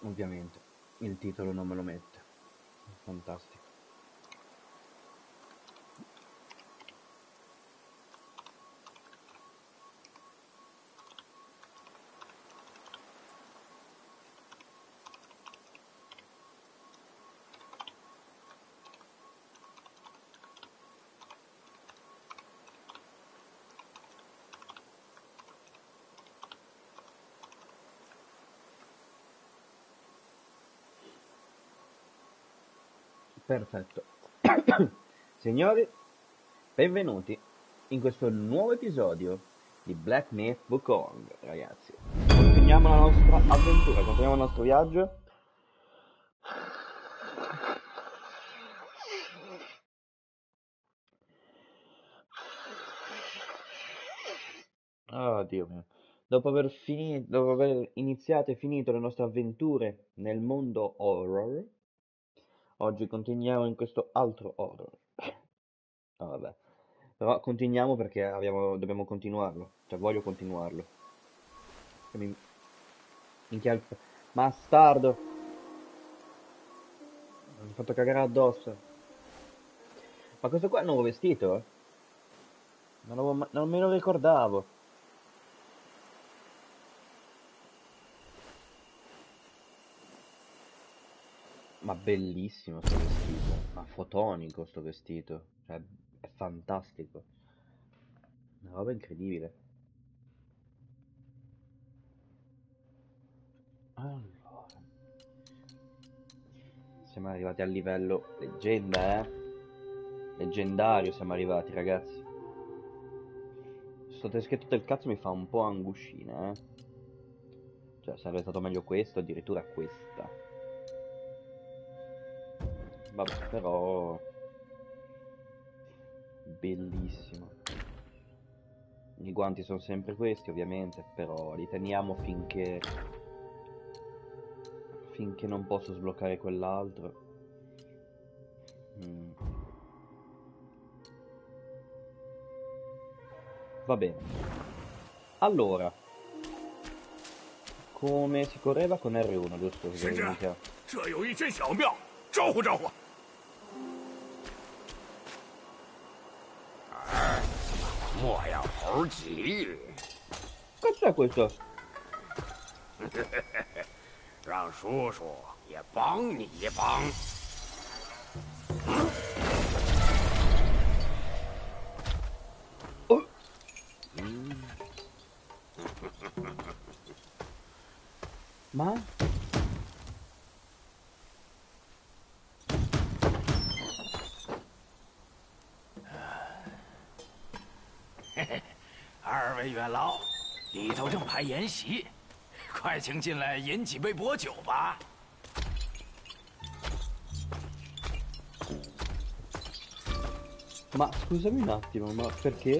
Ovviamente, il titolo non me lo mette. Fantastico. Perfetto. Signori, benvenuti in questo nuovo episodio di Black Myth Wukong, ragazzi. Continuiamo la nostra avventura, continuiamo il nostro viaggio. Oh, Dio mio. Dopo aver iniziato e finito le nostre avventure nel mondo horror, oggi continuiamo in questo altro horror. Ah, vabbè. Però continuiamo perché dobbiamo continuarlo. Cioè, voglio continuarlo. E minchia Bastardo! Mi ha fatto cagare addosso. Ma questo qua è un nuovo vestito? Non me lo ricordavo. Ma bellissimo sto vestito. Ma fotonico sto vestito. Cioè, è fantastico. Una roba incredibile. Allora. Siamo arrivati al livello leggenda, eh? Leggendario siamo arrivati, ragazzi. Sto teschetto del cazzo mi fa un po' angoscina, eh? Cioè, sarebbe stato meglio questo, addirittura questa. Vabbè, però... Bellissimo. I guanti sono sempre questi, ovviamente, però li teniamo finché non posso sbloccare quell'altro. Va bene. Allora, come si correva con R1, giusto? 先生，这有一间小庙，招呼招呼。莫要猴急， Cos'è questo? 让叔叔也帮你一帮。 Oh. Ma? 2位元老，里头正排筵席，快请进来饮几杯薄酒吧。 Ma scusami un attimo, ma perché?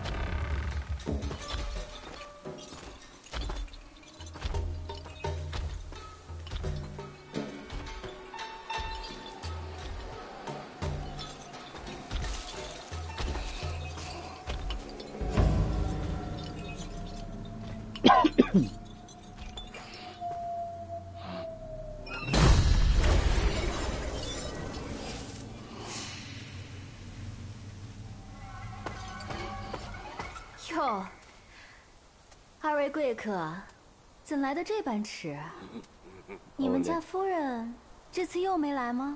哟，二位贵客，怎来的这般迟？你们家夫人这次又没来吗？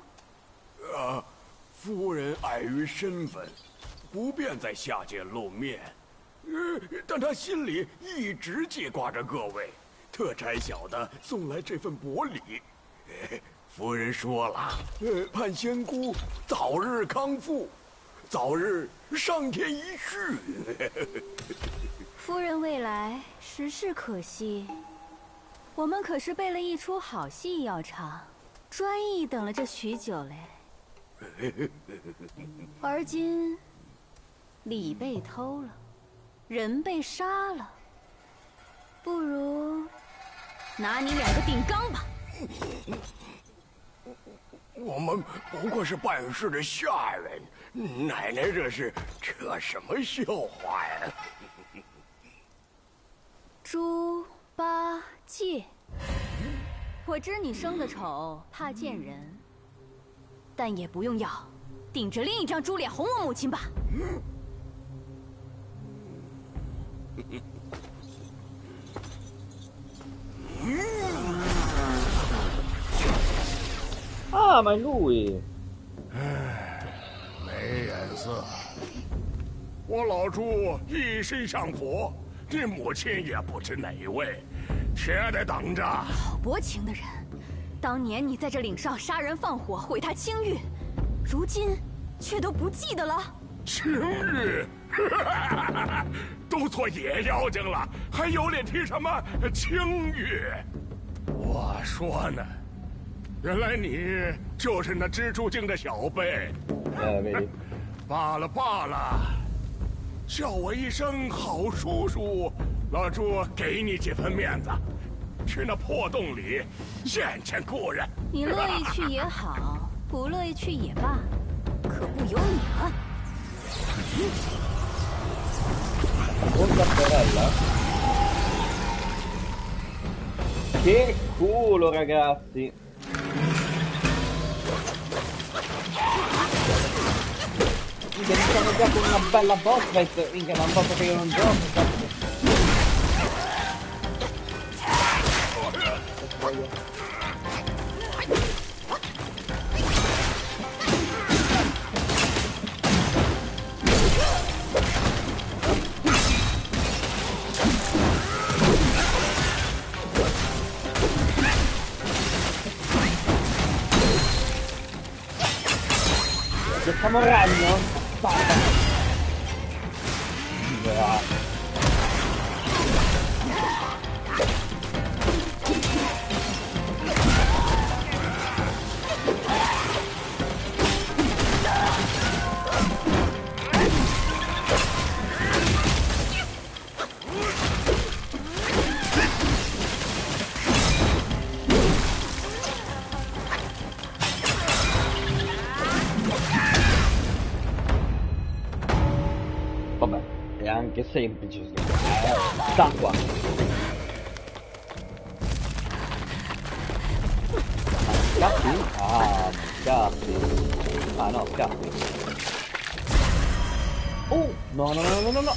夫人碍于身份，不便在下界露面。但她心里一直记挂着各位，特差小的送来这份薄礼。夫人说了，盼仙姑早日康复，早日上天一续。 夫人未来，实是可惜。我们可是备了一出好戏要唱，专意等了这许久嘞。而今礼被偷了，人被杀了，不如拿你2个顶缸吧。 我们不过是办事的下人，奶奶这是扯什么笑话呀？ 猪八戒， 我知你生的丑，怕见人，但也不用要，顶着另一张猪脸哄我母亲吧。 Ah, ma è lui! 没眼色。我老朱一身上火，你母亲也不知哪一位，且得等着。 好薄情的人，当年你在这岭上杀人放火，毁他清誉，如今却都不记得了。 清誉，都做野妖精了，还有脸提什么清誉？我说呢，原来你就是那蜘蛛精的小辈。 vedi. 罢了罢了，叫我一声好叔叔，老朱给你几分面子，去那破洞里见见故人。 你乐意去也好，不乐意去也罢，可不由你了。 Porca sorella. Che culo, ragazzi. Minchia, mi sono già con una bella boss fight. Minchia, ma un po' che io non gioco. Facciamo ragno? Basta. Vabbè, è anche semplice, sta qua. Scappi? Ah, scappi. Ah no, scappi. No, no, no, no, no, no.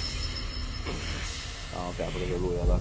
No, ok, proprio lui allora.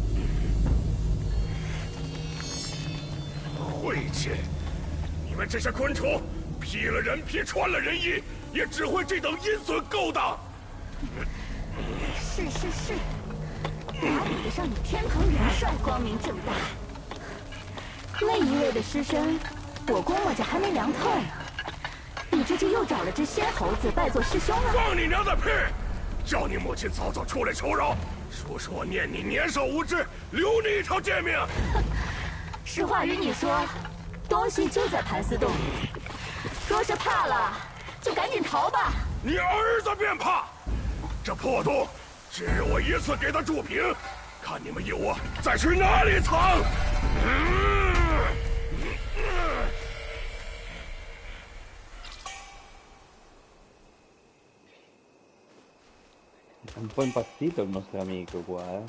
晦气！你们这些昆虫，披了人皮，穿了人衣，也只会这等阴损勾当。 是是是，哪比得上你天蓬元帅光明正大？那一位的尸身，我估摸着还没凉透呢。你这就又找了只仙猴子拜做师兄了？ 放你娘的屁！叫你母亲早早出来求饶，叔叔我念你年少无知，留你一条贱命。 实话与你说，东西就在盘丝洞里。若是怕了，就赶紧逃吧。 你儿子便怕。这破洞，今日我一次给他筑平，看你们有我再去哪里藏。 È un po' impazzito il nostro amico qua, eh.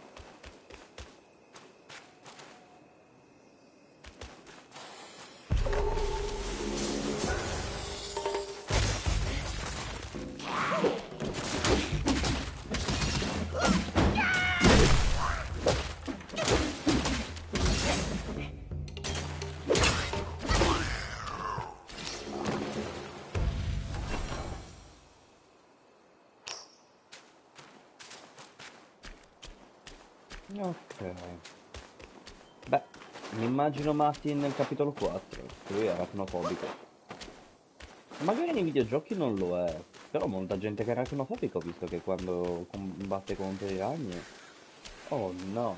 Ok. Beh, mi immagino Matti nel capitolo 4, che lui è arachnofobico. Magari nei videogiochi non lo è, però molta gente che è arachnofobica ho visto che quando combatte contro i ragni... Oh no!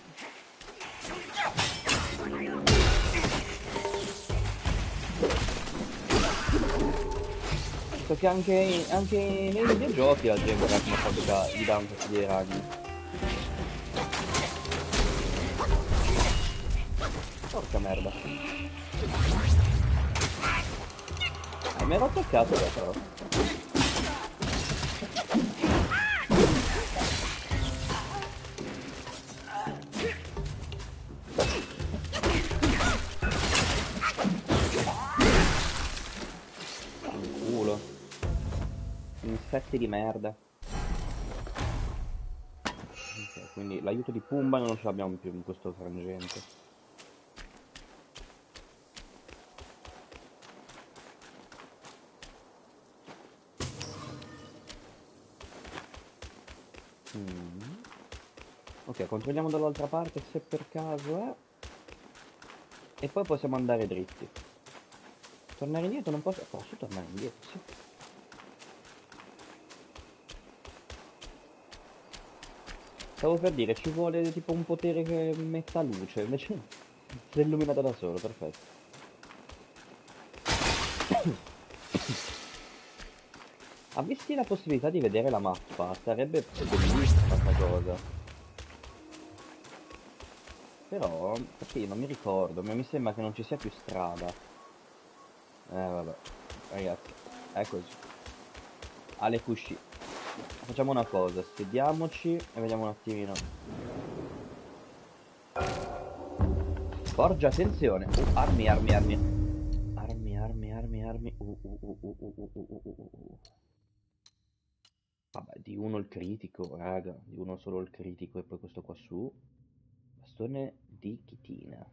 Visto che anche nei videogiochi la gente arachnofobica gli dà un po' di ragni. Porca merda. Mi ero toccato però. insetti di merda. Ok, quindi l'aiuto di Pumba non ce l'abbiamo più in questo frangente. Ok, controlliamo dall'altra parte se per caso è. E poi possiamo andare dritti. Tornare indietro non posso... Posso tornare indietro, sì. Stavo per dire, ci vuole tipo un potere che metta luce, invece si è illuminato da solo, perfetto. Avessi la possibilità di vedere la mappa, sarebbe bellissima questa cosa. Però, perché io non mi ricordo, ma mi sembra che non ci sia più strada. Vabbè, ragazzi, è così. Ale Kushi. Facciamo una cosa, sediamoci e vediamo un attimino. Forgia, attenzione. Armi, armi, armi. Armi, armi, armi, armi. Vabbè, di uno il critico, raga. Di uno solo il critico e poi questo qua su. Bastone di chitina.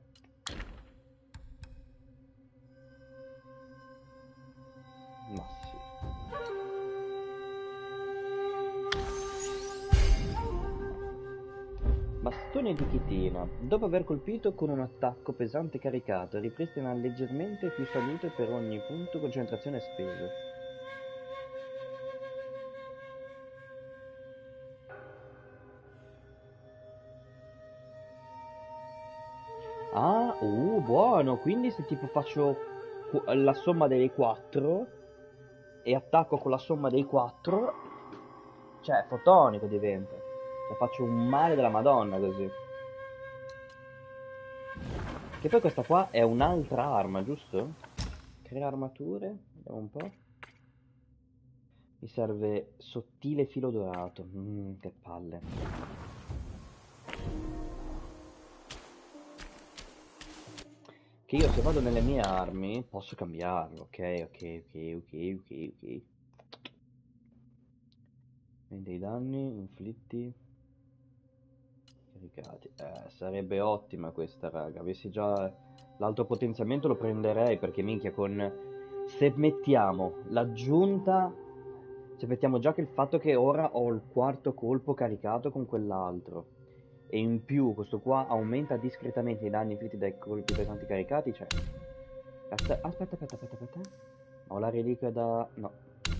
Ma sì. Bastone di chitina. Dopo aver colpito con un attacco pesante caricato, ripristina leggermente più salute per ogni punto concentrazione speso. Ah, buono. Quindi se tipo faccio la somma delle 4 e attacco con la somma dei 4, cioè fotonico diventa. Cioè faccio un male della Madonna così. Che poi questa qua è un'altra arma, giusto? Crea armature, vediamo un po'. Mi serve sottile filo dorato. Che palle. Che io se vado nelle mie armi posso cambiarlo, ok. E dei danni inflitti caricati. Sarebbe ottima questa, raga. Avessi già l'alto potenziamento lo prenderei perché minchia con... Se mettiamo l'aggiunta... Se mettiamo già che il fatto che ora ho il quarto colpo caricato con quell'altro e in più questo qua aumenta discretamente i danni inflitti dai colpi pesanti caricati, cioè... Aspetta. Ho la reliquia da... No.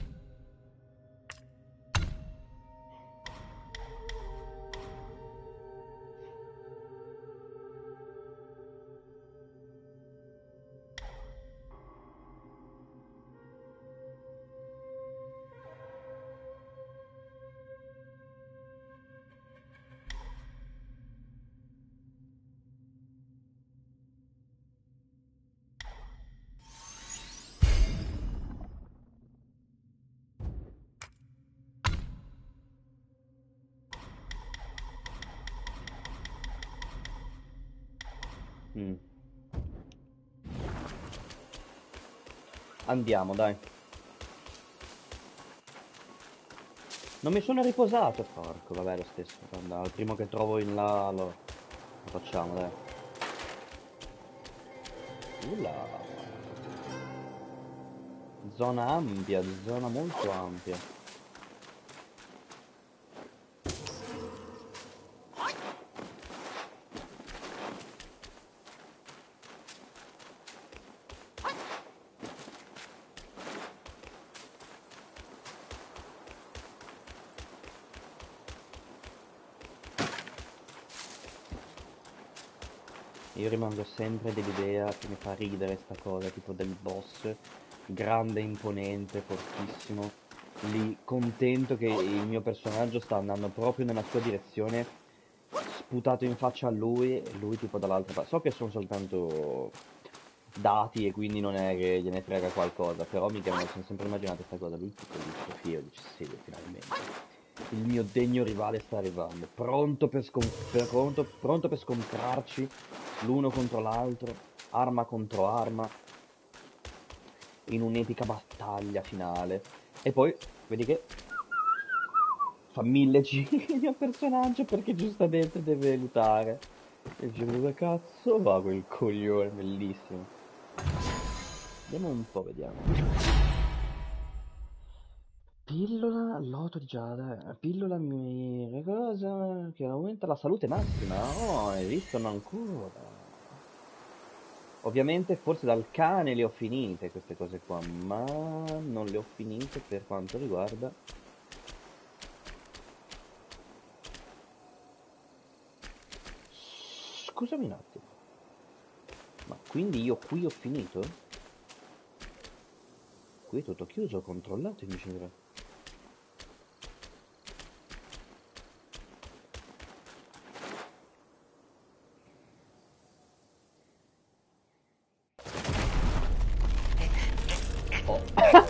Mm. Andiamo, dai. Non mi sono riposato, porco, vabbè, lo stesso. Guarda, al primo che trovo in là lo facciamo, dai. Ulla. Zona ampia, zona molto ampia. Io rimango sempre dell'idea che mi fa ridere sta cosa, tipo del boss, grande, imponente, fortissimo, lì contento che il mio personaggio sta andando proprio nella sua direzione, sputato in faccia a lui, e lui tipo dall'altra parte. So che sono soltanto dati e quindi non è che gliene frega qualcosa, però mi sono sempre immaginato questa cosa, lui tipo lì Sofia dice sì, finalmente. Il mio degno rivale sta arrivando, pronto per scontrarci l'uno contro l'altro, arma contro arma, in un'epica battaglia finale. E poi, vedi che fa 1000 giri al personaggio perché giustamente deve lutare. E dice, dove cazzo va quel coglione, bellissimo. Vediamo un po', vediamo. Pillola, loto di giada, pillola mi... cosa? Che aumenta la salute massima. Oh, esistono ancora. Ovviamente forse dal cane le ho finite queste cose qua, ma non le ho finite per quanto riguarda... Scusami un attimo, ma quindi io qui ho finito? Qui è tutto chiuso, controllato in misura. Oh.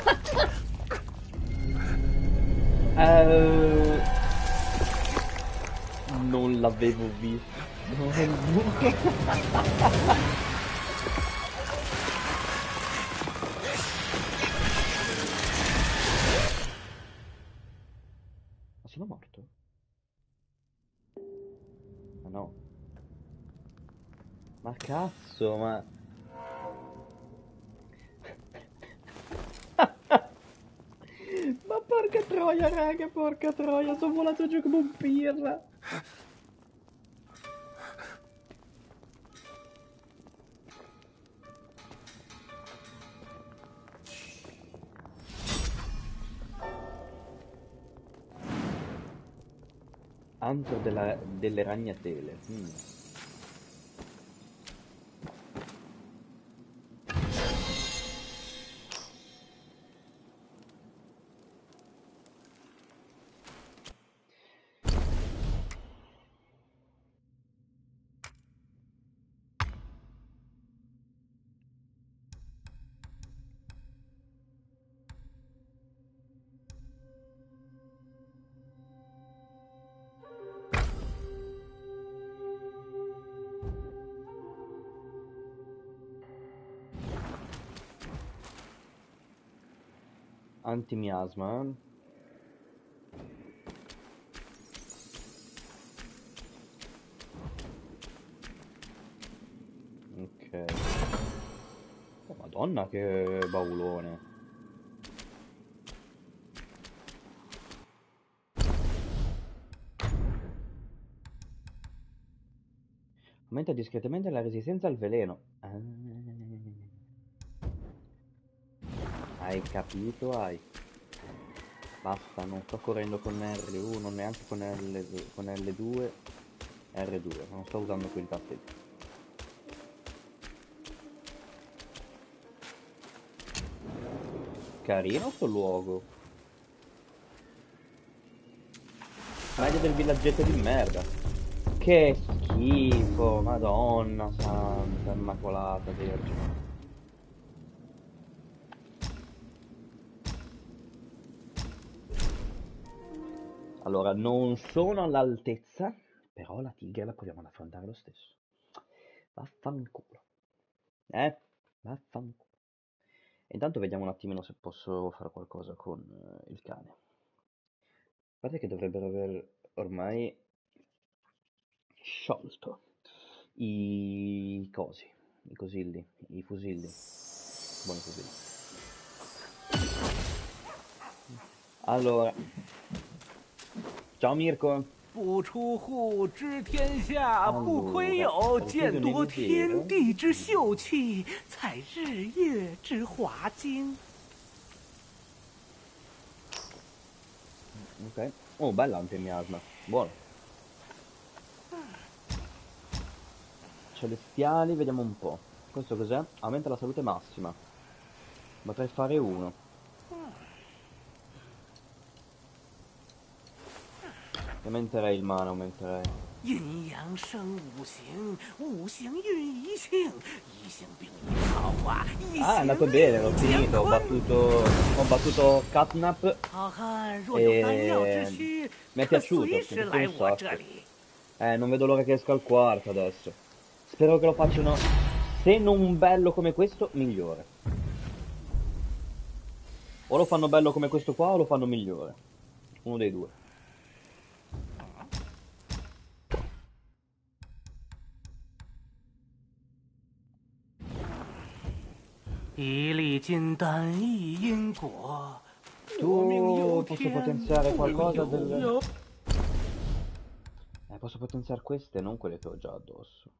Non l'avevo visto. Ma sono morto? Ma no. Ma cazzo, ma... Ma porca troia, raga, porca troia, sono volato giù come un pirla. Antro delle ragnatele. Antimiasma. Ok. Oh, Madonna che baulone. Aumenta discretamente la resistenza al veleno. Hai capito, hai. Basta, non sto correndo con R1, neanche con L2, R2, non sto usando quei tasti. Carino sto luogo. Meglio del villaggetto di merda. Che schifo, Madonna santa, immacolata vergine. Allora, non sono all'altezza, però la tigre la proviamo ad affrontare lo stesso. Vaffanculo. Vaffanculo. Intanto vediamo un attimino se posso fare qualcosa con il cane. Guarda che dovrebbero aver ormai sciolto i cosi, i cosilli, i fusilli. Buoni fusilli. Allora, ciao Mirko. 不出户知天下，不窥 Allora, 有 richiedo 见 un 多 eliseo. 天地之秀气，采日月之华精。 Ok. Oh, bella antimiasma. Buono. Celestiali, vediamo un po'. Questo cos'è? Aumenta la salute massima. Potrei fare uno. Aumenterei il mana, aumenterei. 阴阳生五行，五行运一性，一性并一造化，一 Ah, è 行 andato bene, l'ho 运 finito. 乾坤。 Ho battuto Catnap 好汉若有丹药之 e 需， mi è 可 piaciuto, 随 mi è 时 piaciuto 来 un 我这 sacco. 里。 Non vedo l'ora che esca il quarto adesso. Spero che lo facciano, se non bello come questo, migliore. O lo fanno bello come questo qua o lo fanno migliore. Uno dei due. Tu posso potenziare qualcosa del... posso potenziare queste, non quelle che ho già addosso.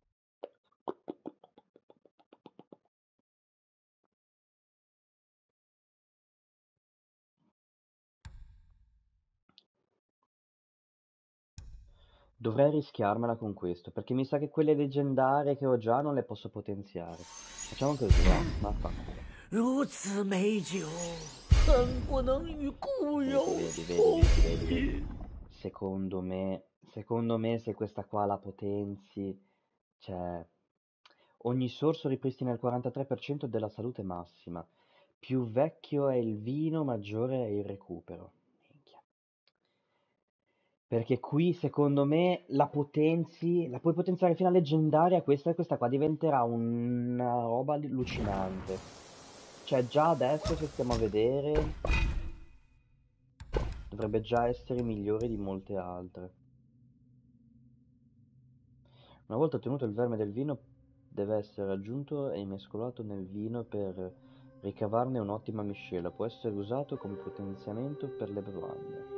Dovrei rischiarmela con questo, perché mi sa che quelle leggendarie che ho già non le posso potenziare. Facciamo così, va, vaffanculo. 如此美酒，怎不能与故友 Vedi. Secondo me se questa qua la potenzi, cioè, ogni sorso ripristina il 43% della salute massima. Più vecchio è il vino, maggiore è il recupero. Minchia. Perché qui, secondo me, la puoi potenziare fino a leggendaria questa e questa qua diventerà una roba allucinante. Cioè, già adesso, se stiamo a vedere, dovrebbe già essere migliore di molte altre. Una volta ottenuto il verme del vino, deve essere aggiunto e mescolato nel vino per ricavarne un'ottima miscela. Può essere usato come potenziamento per le bevande.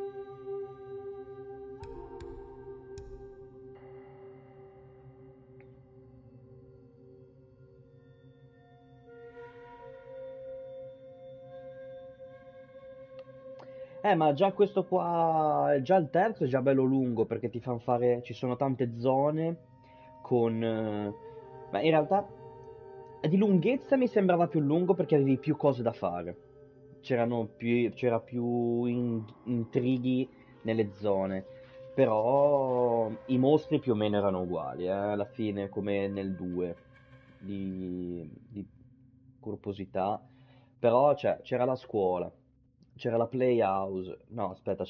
Ma già questo qua, già il terzo è già bello lungo perché ti fanno fare, ci sono tante zone con... ma in realtà di lunghezza mi sembrava più lungo perché avevi più cose da fare. C'era più intrighi nelle zone. Però i mostri più o meno erano uguali, alla fine come nel 2 di corposità. Però c'era la scuola, c'era la playhouse, no aspetta,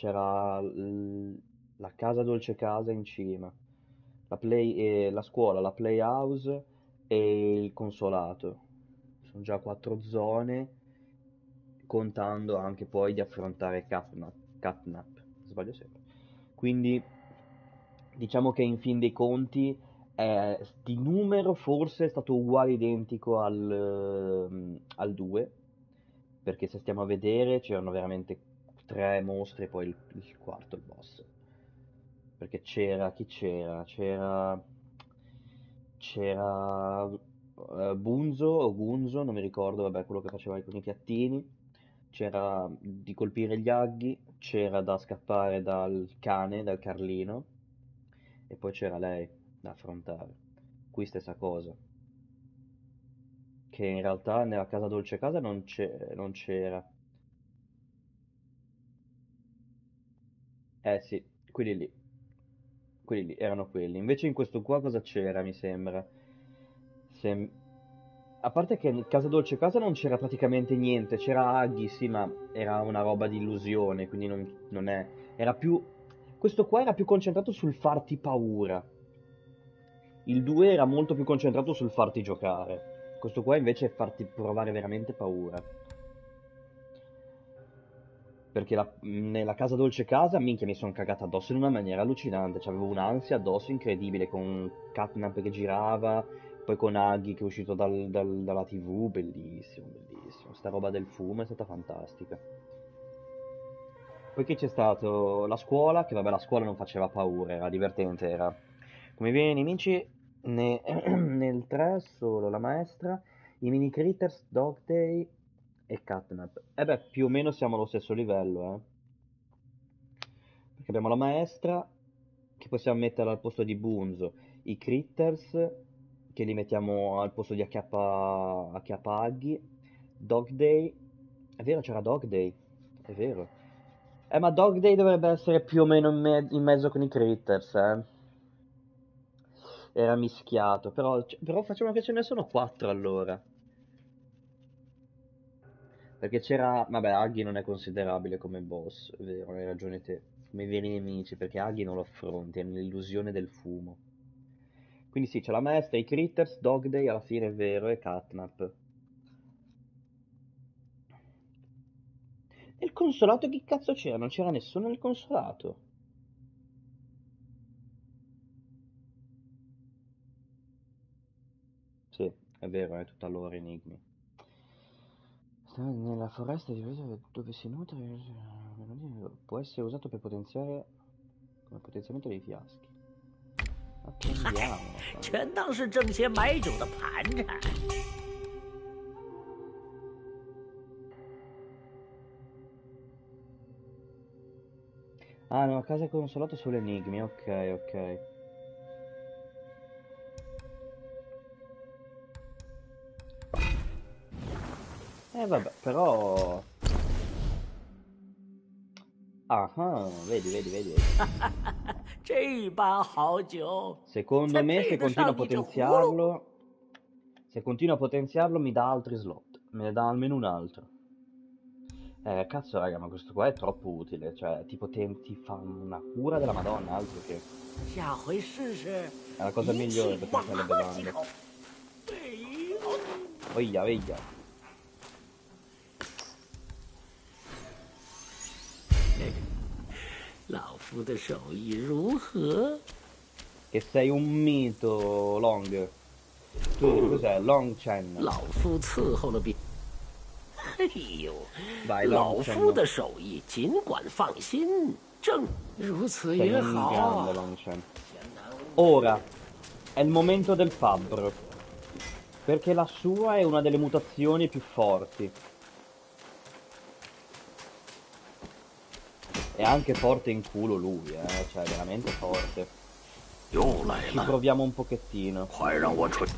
la casa dolce casa in cima, la scuola, la playhouse e il consolato. Sono già 4 zone, contando anche poi di affrontare Catnap, sbaglio sempre. Quindi diciamo che in fin dei conti di numero forse è stato uguale identico al 2, perché se stiamo a vedere c'erano veramente 3 mostri e poi il quarto, il boss. Perché chi c'era? C'era Bunzo o Gunzo, non mi ricordo, vabbè, quello che faceva con i piattini. C'era di colpire gli aghi, c'era da scappare dal cane, dal Carlino, e poi c'era lei da affrontare. Qui stessa cosa, che in realtà nella casa dolce casa non c'era. Eh sì, quelli lì. Quelli lì, erano quelli. Invece in questo qua cosa c'era, mi sembra? Sem- A parte che in Casa Dolce Casa non c'era praticamente niente, c'era Aghi, sì, ma era una roba di illusione, quindi non è... Era più... Questo qua era più concentrato sul farti paura. Il 2 era molto più concentrato sul farti giocare. Questo qua invece è farti provare veramente paura. Perché nella casa dolce casa, minchia, mi sono cagata addosso in una maniera allucinante. C'avevo un'ansia addosso incredibile con Catnap che girava, poi con Aghi che è uscito dalla TV. Bellissimo, bellissimo. Sta roba del fumo è stata fantastica. Poi che c'è stato la scuola, che vabbè la scuola non faceva paura, era divertente, era... Come viene i nemici, nel 3 solo la maestra, i mini critters, Dog Day e Catnap. E beh, più o meno siamo allo stesso livello, eh. Perché abbiamo la maestra, che possiamo mettere al posto di Bunzo, i critters, che li mettiamo al posto di acchiappa Aghi, Dog Day, è vero c'era Dog Day, è vero. Ma Dog Day dovrebbe essere più o meno in mezzo con i critters, eh. Era mischiato, però facciamo che ce ne sono 4 allora. Perché c'era... Vabbè, Aghi non è considerabile come boss, è vero, hai ragione te. Come vieni i nemici, perché Aghi non lo affronti, è nell'illusione del fumo. Quindi sì, c'è la maestra, i critters, Dog Day, alla fine è vero, e Catnap. E il consolato chi cazzo c'era? Non c'era nessuno nel consolato. Sì, è vero, è tutta loro enigmi. Nella foresta dove si nutre può essere usato per potenziare come potenziamento dei fiaschi. Ma prendiamolo. 全当是挣些买酒的盘缠。 Ah no, casa consolato solo enigmi, ok, ok. Vabbè, però... Ah, vedi, vedi, vedi. 这般好酒， Secondo me, 才 se 配得 continuo a 上你这葫芦。 potenziarlo, mi dà altri slot. Me ne dà almeno un altro. Cazzo, raga, ma questo qua è troppo utile. Cioè, tipo, ti fa una cura della Madonna, altro che... 下回试试 È la cosa 一 migliore 气 per 猛 potenziare le 喝几 bevande. 口。哎呦！ Veglia, veglia. 老夫的手艺如何？ Che sei un mito, Long. Tu cos'è? Long Chen. 老夫伺候了别。哎呦， Vai, 老 Long 夫 Chen. 的手艺尽管放心，正如此 Sei 也 un 好 grande Long Chen. Ora, è il momento del fabbro. Perché la sua è una delle mutazioni più forti. È anche forte in culo lui, cioè veramente forte. 又来 Ci 了， proviamo un pochettino. 快让我吹！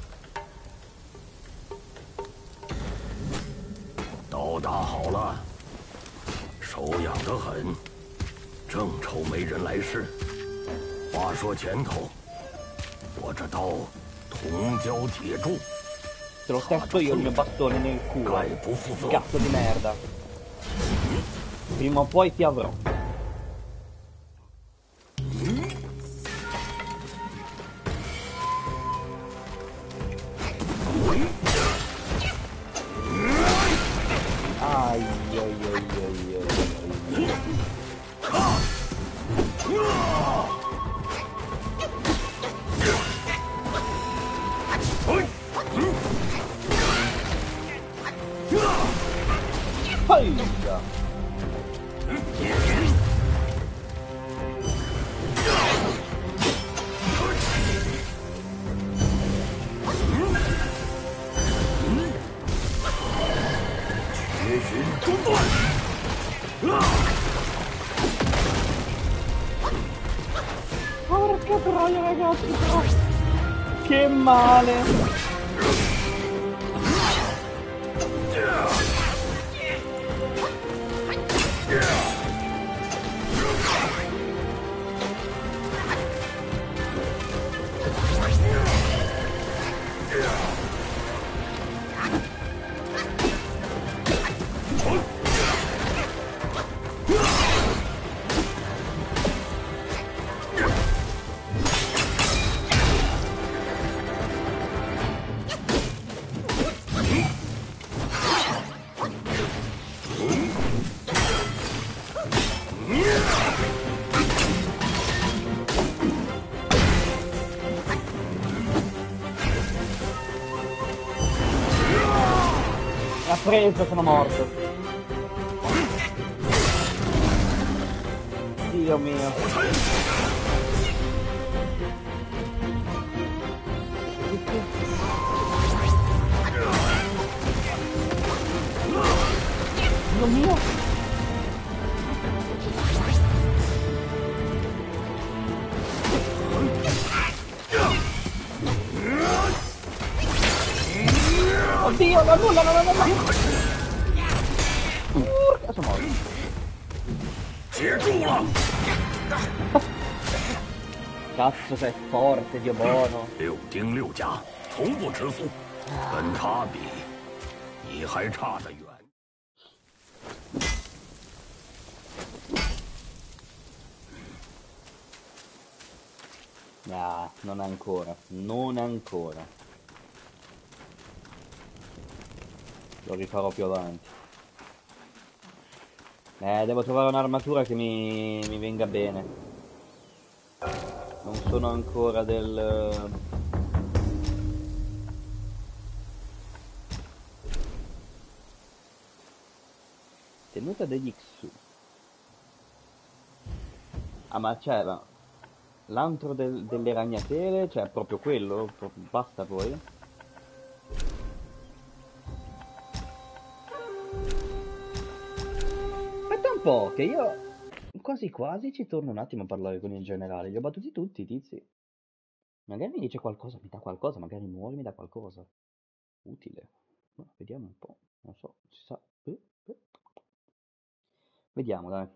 刀打好了，手痒得很，正愁没人来试。话说前头，我这刀铜胶铁铸， Te lo testo io il mio bastone nel culo. 概不负责。 Cazzo di merda. Prima o poi ti avrò. Ai, ai, ai, ai, ai, ai. Heia! Porca troia, ragazzi, però. Che male! Ha preso, sono morto. Dio mio. Dio mio. Oddio, no, no, no, no, no, no. Urca, sono morto. 接住了！ Cazzo sei forte, Dio buono. 6丁6甲，从不吃素，跟他比，你还差得远。 Ah, non ancora, non ancora. Lo rifarò più avanti. Devo trovare un'armatura che mi venga bene. Non sono ancora del... Tenuta degli Xu. Ah, ma c'è l'antro delle ragnatele, cioè proprio quello? Basta poi? Aspetta un po', che io quasi quasi ci torno un attimo a parlare con il generale. Li ho battuti tutti i tizi. Magari mi dice qualcosa, mi dà qualcosa, magari muore, mi dà qualcosa. Utile. Vediamo un po', non so, si sa. Eh. Vediamo, dai.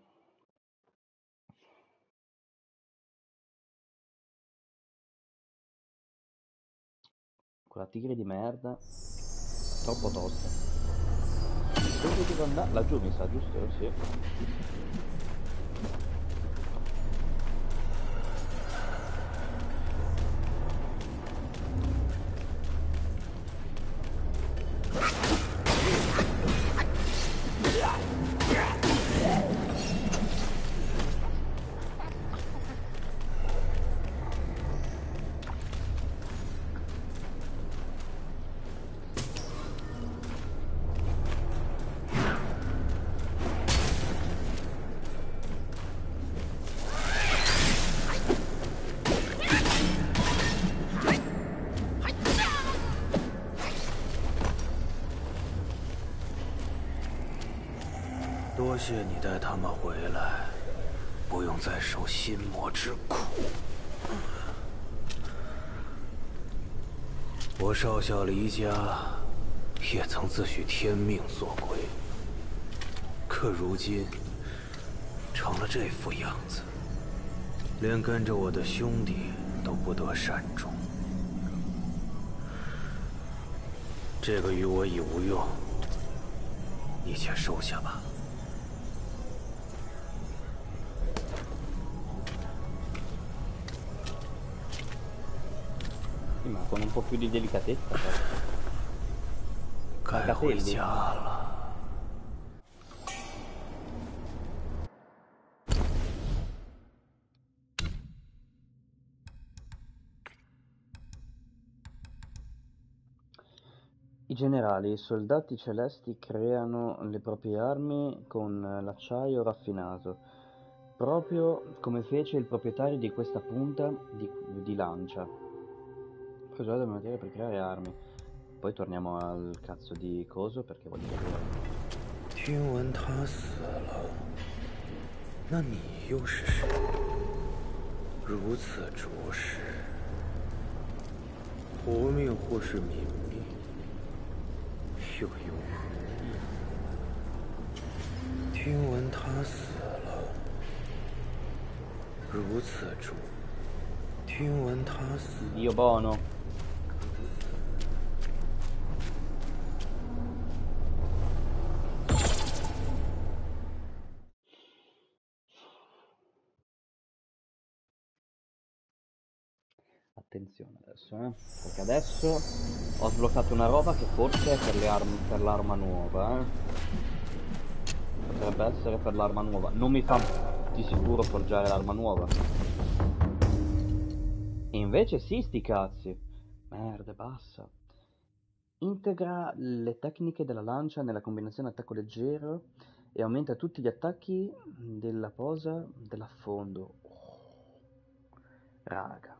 Quella tigre di merda. Troppo tosta. Dove devo andare? Laggiù mi sa, giusto? Sì. 多谢你带他们回来，不用再受心魔之苦。我少小离家，也曾自诩天命所归，可如今成了这副样子，连跟着我的兄弟都不得善终。这个与我已无用，你且收下吧。 Ma con un po' più di delicatezza. 该回家了。 I generali, i soldati celesti creano le proprie armi con l'acciaio raffinato, proprio come fece il proprietario di questa punta di lancia. Usate materia per creare armi. Poi torniamo al cazzo di coso perché voglio vedere. 听闻他死了，那你又是谁？如此着实，活命或是泯灭，又有无益。听闻他死了，如此着。听闻他死。 Dio buono. Attenzione adesso, perché adesso ho sbloccato una roba che forse è per l'arma nuova, Potrebbe essere per l'arma nuova. Non mi fa di sicuro forgiare l'arma nuova. E invece sì, sti cazzi. Merda, bassa. Integra le tecniche della lancia nella combinazione attacco leggero e aumenta tutti gli attacchi della posa dell'affondo. Raga.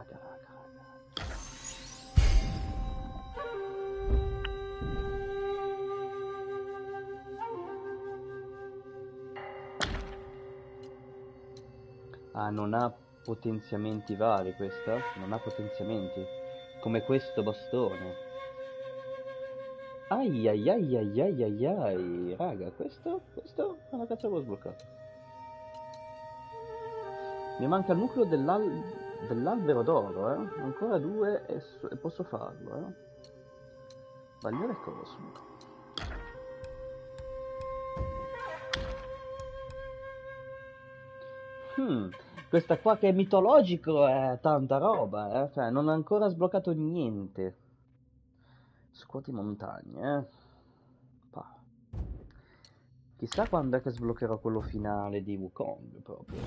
Ah, non ha potenziamenti vari questa? Non ha potenziamenti. Come questo bastone. Ai. Raga, questo una cazzo avevo sbloccato. Mi manca il nucleo dell'albero d'oro, Ancora due e posso farlo, Bagliore cosmico. Questa qua che è mitologico è tanta roba, Cioè, non ho ancora sbloccato niente. Scuoti montagne, Chissà quando è che sbloccherò quello finale di Wukong proprio.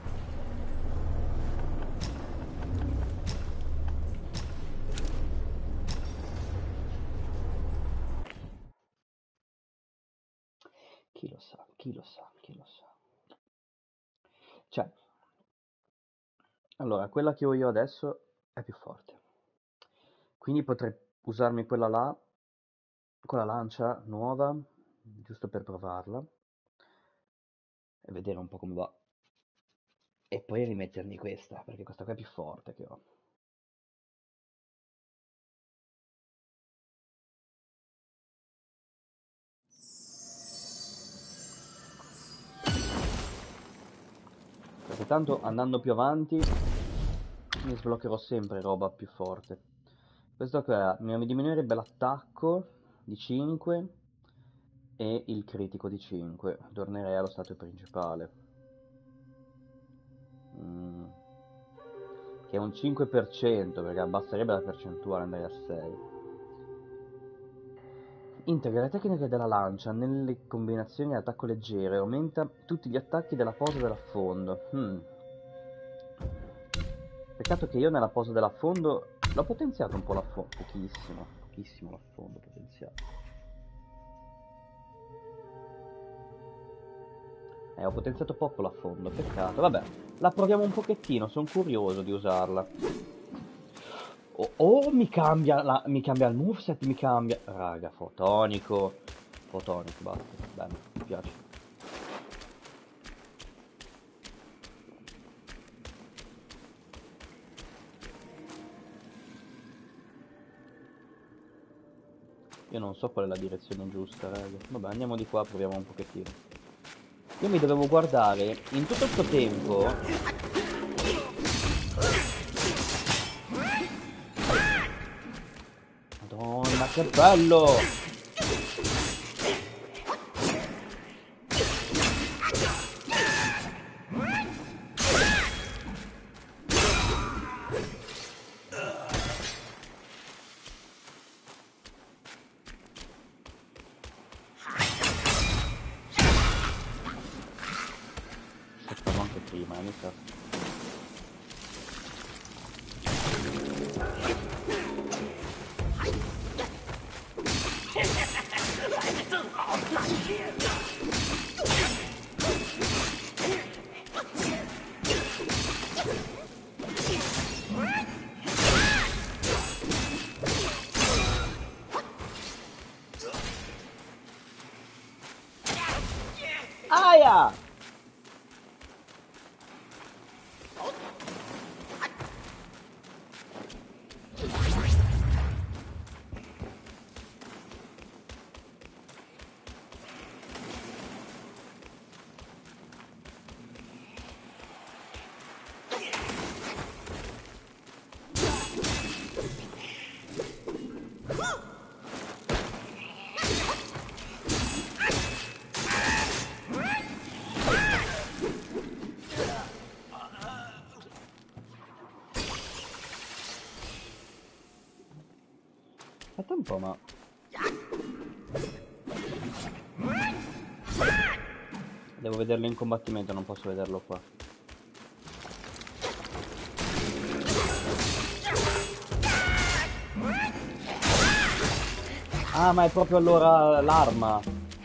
Chi lo sa, chi lo sa, chi lo sa. Cioè, allora, quella che ho io adesso è più forte. Quindi potrei usarmi quella là, con la lancia nuova, giusto per provarla. E vedere un po' come va. E poi rimettermi questa, perché questa qua è più forte che ho. Perché tanto andando più avanti mi sbloccherò sempre roba più forte. Questo qua mi diminuirebbe l'attacco di 5 e il critico di 5. Tornerei allo stato principale. Che è un 5%, perché abbasserebbe la percentuale, andare a 6. Integra le tecniche della lancia nelle combinazioni di attacco leggero e aumenta tutti gli attacchi della posa dell'affondo. Peccato che io nella posa dell'affondo l'ho potenziato un po' l'affondo, pochissimo l'affondo potenziato. Ho potenziato poco l'affondo, peccato. Vabbè, la proviamo un pochettino, sono curioso di usarla. Mi cambia il moveset, mi cambia... Raga, fotonico, basta, bene, mi piace. Io non so qual è la direzione giusta, raga. Vabbè, andiamo di qua, proviamo un pochettino. Io mi dovevo guardare, in tutto questo tempo... Madonna, che bello! Facciamo anche prima, mi sa. Aia! Aspetta un po', ma... Devo vederlo in combattimento, non posso vederlo qua. Ah, ma è proprio allora l'arma.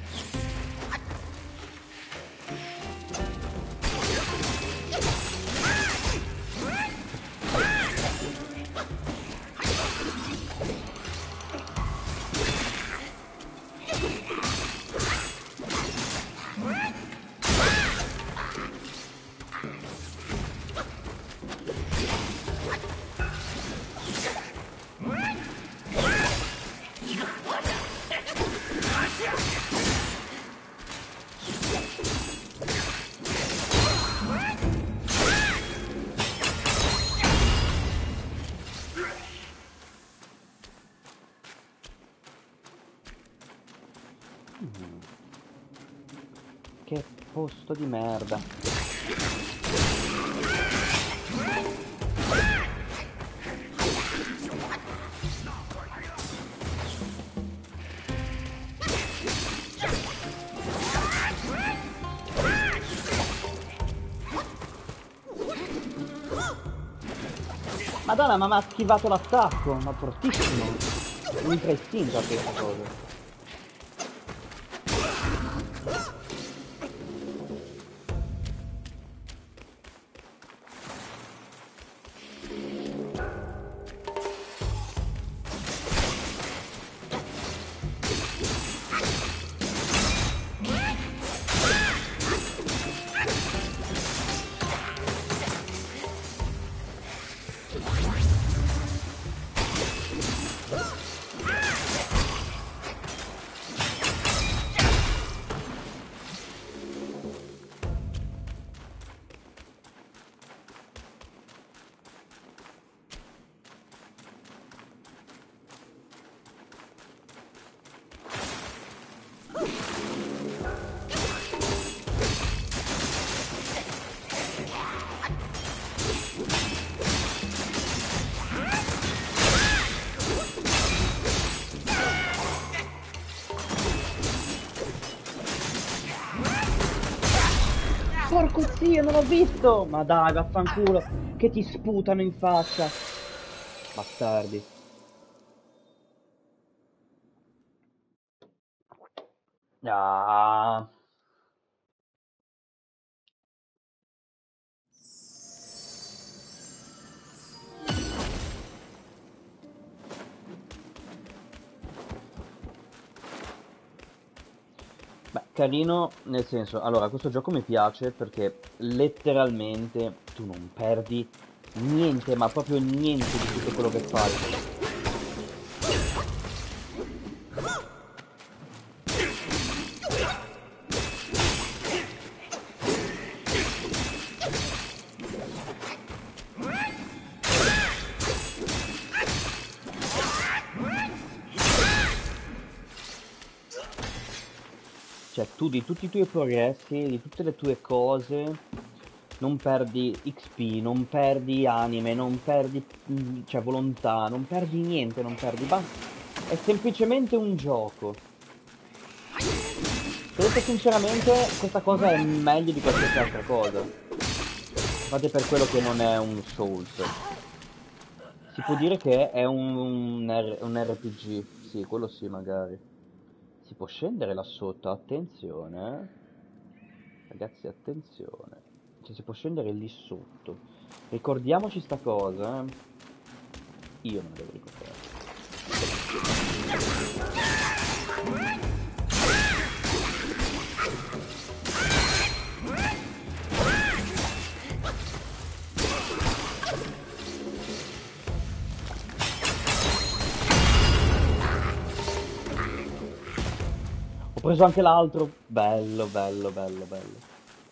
Che posto di merda. Madonna, ma mi ha schivato l'attacco, ma fortissimo. Ultra istinta questa cosa. Porco zio, non l'ho visto! Ma dai, vaffanculo, che ti sputano in faccia. Bastardi. Ah. Beh, carino, nel senso, allora, questo gioco mi piace perché letteralmente tu non perdi niente, ma proprio niente di tutto quello che fai. Cioè, tu di tutti i tuoi progressi, di tutte le tue cose, non perdi XP, non perdi anime, non perdi, cioè, volontà, non perdi niente, non perdi, è semplicemente un gioco. Se detto sinceramente, questa cosa è meglio di qualsiasi altra cosa. Infatti è per quello che non è un Souls. Si può dire che è un RPG, sì, quello sì, magari. Si può scendere là sotto, attenzione. Ragazzi, attenzione. Cioè, si può scendere lì sotto. Ricordiamoci sta cosa, eh. Io me la devo ricordare. Ho preso anche l'altro. Bello, bello, bello, bello.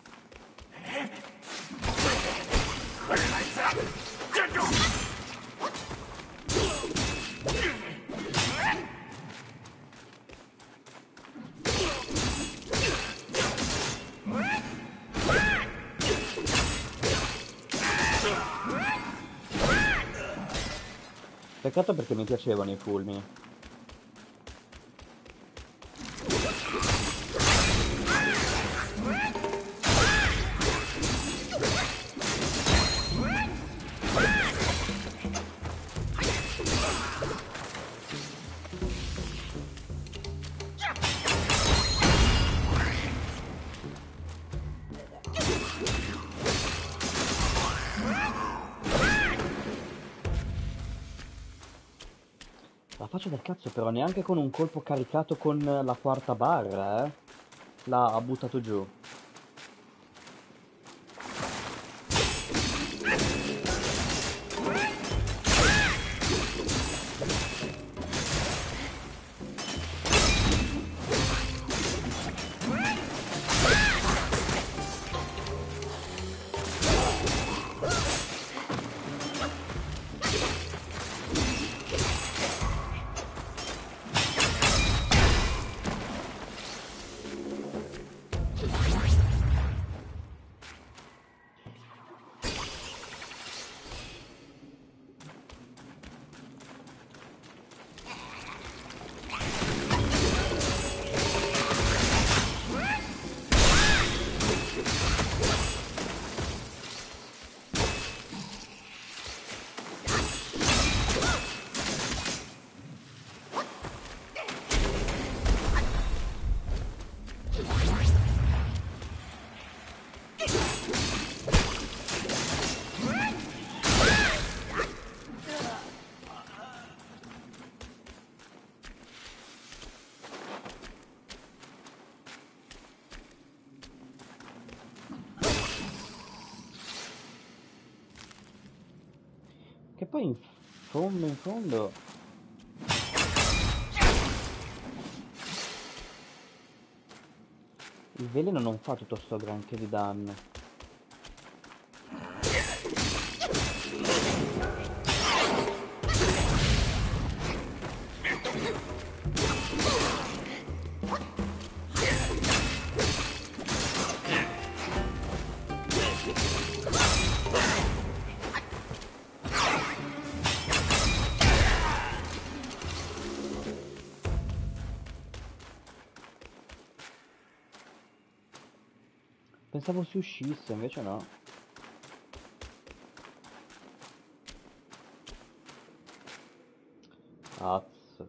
Peccato perché mi piacevano i fulmini. La faccia del cazzo però, neanche con un colpo caricato con la quarta barra, eh. L'ha buttato giù. poi in fondo... Il veleno non fa tutto sto granché di danno. Pensavo si uscisse, invece no. Az.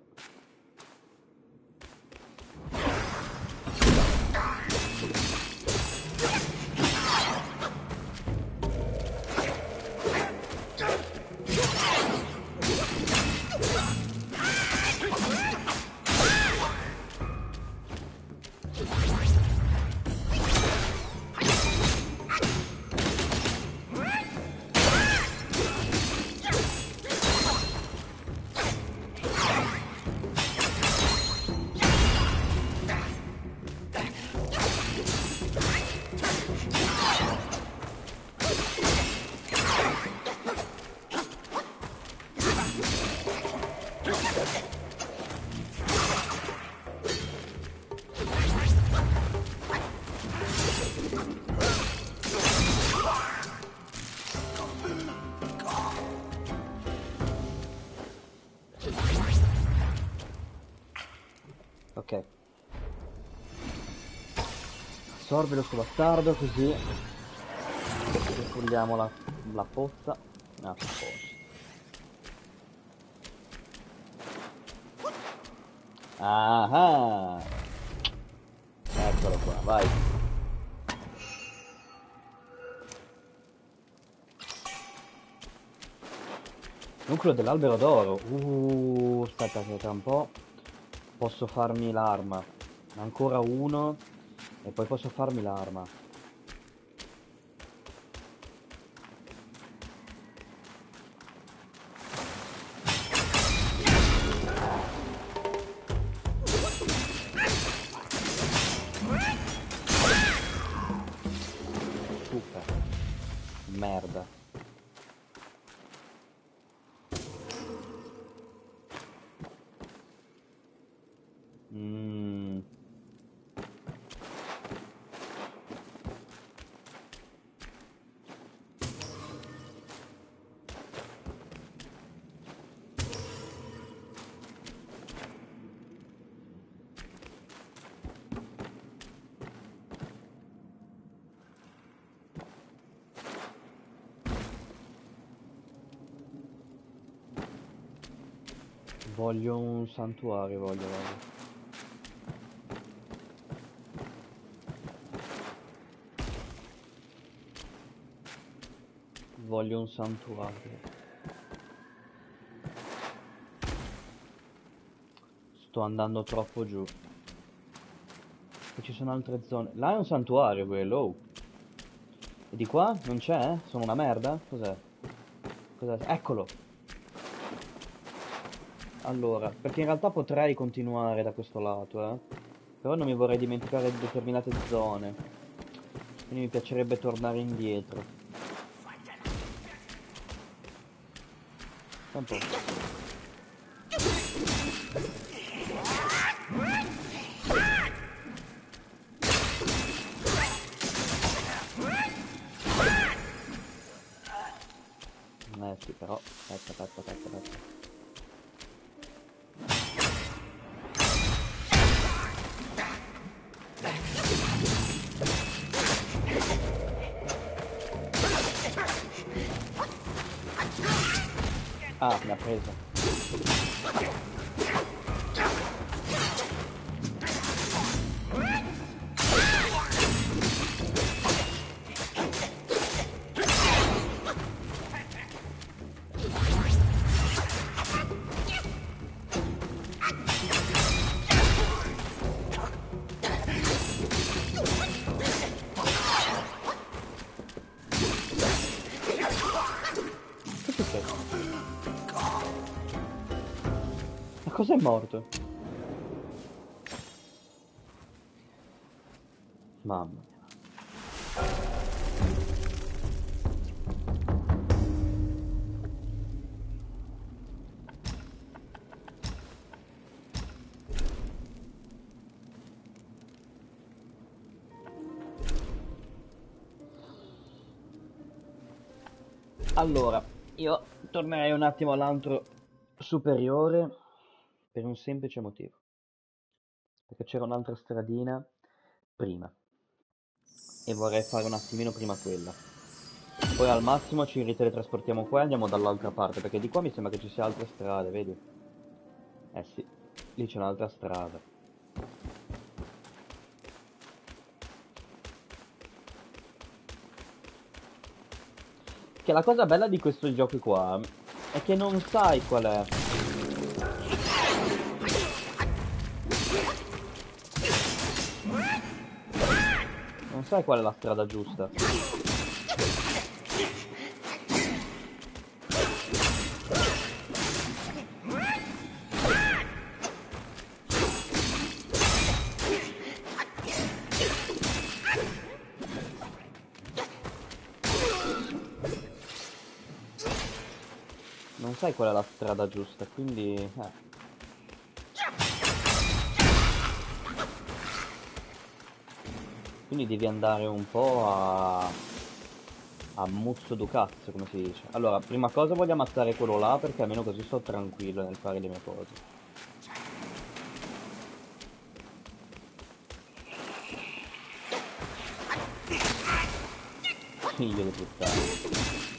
Ok. Assorbe lo suo bastardo così ripulliamo la pozza. A posto. Ah, eccolo qua, vai. Nucleo dell'albero d'oro. Aspetta che tra un po' posso farmi l'arma. Ancora uno e poi posso farmi l'arma. Super. Merda. Voglio un santuario, voglio. Voglio un santuario. Sto andando troppo giù. E ci sono altre zone. Là è un santuario quello. Oh. E di qua? Non c'è? Sono una merda? Cos'è? Cos'è? Eccolo! Allora, perché in realtà potrei continuare da questo lato, però non mi vorrei dimenticare determinate zone. Quindi mi piacerebbe tornare indietro. Un po'. Sì, però. Aspetta. Ah, mi ha preso. Che succede? Cosa è morto? Mamma mia. Allora, io tornerei un attimo all'antro superiore per un semplice motivo. Perché c'era un'altra stradina prima e vorrei fare un attimino prima quella. Poi al massimo ci riteletrasportiamo qua e andiamo dall'altra parte, perché di qua mi sembra che ci sia altre strade, vedi? Eh sì, lì c'è un'altra strada. Che la cosa bella di questo gioco qua è che non sai qual è. Non sai qual è la strada giusta. Non sai qual è la strada giusta, quindi... Quindi devi andare un po' a muzzo du cazzo, come si dice. Allora, prima cosa voglio ammazzare quello là, perché almeno così sto tranquillo nel fare le mie cose. Figlio di puttana.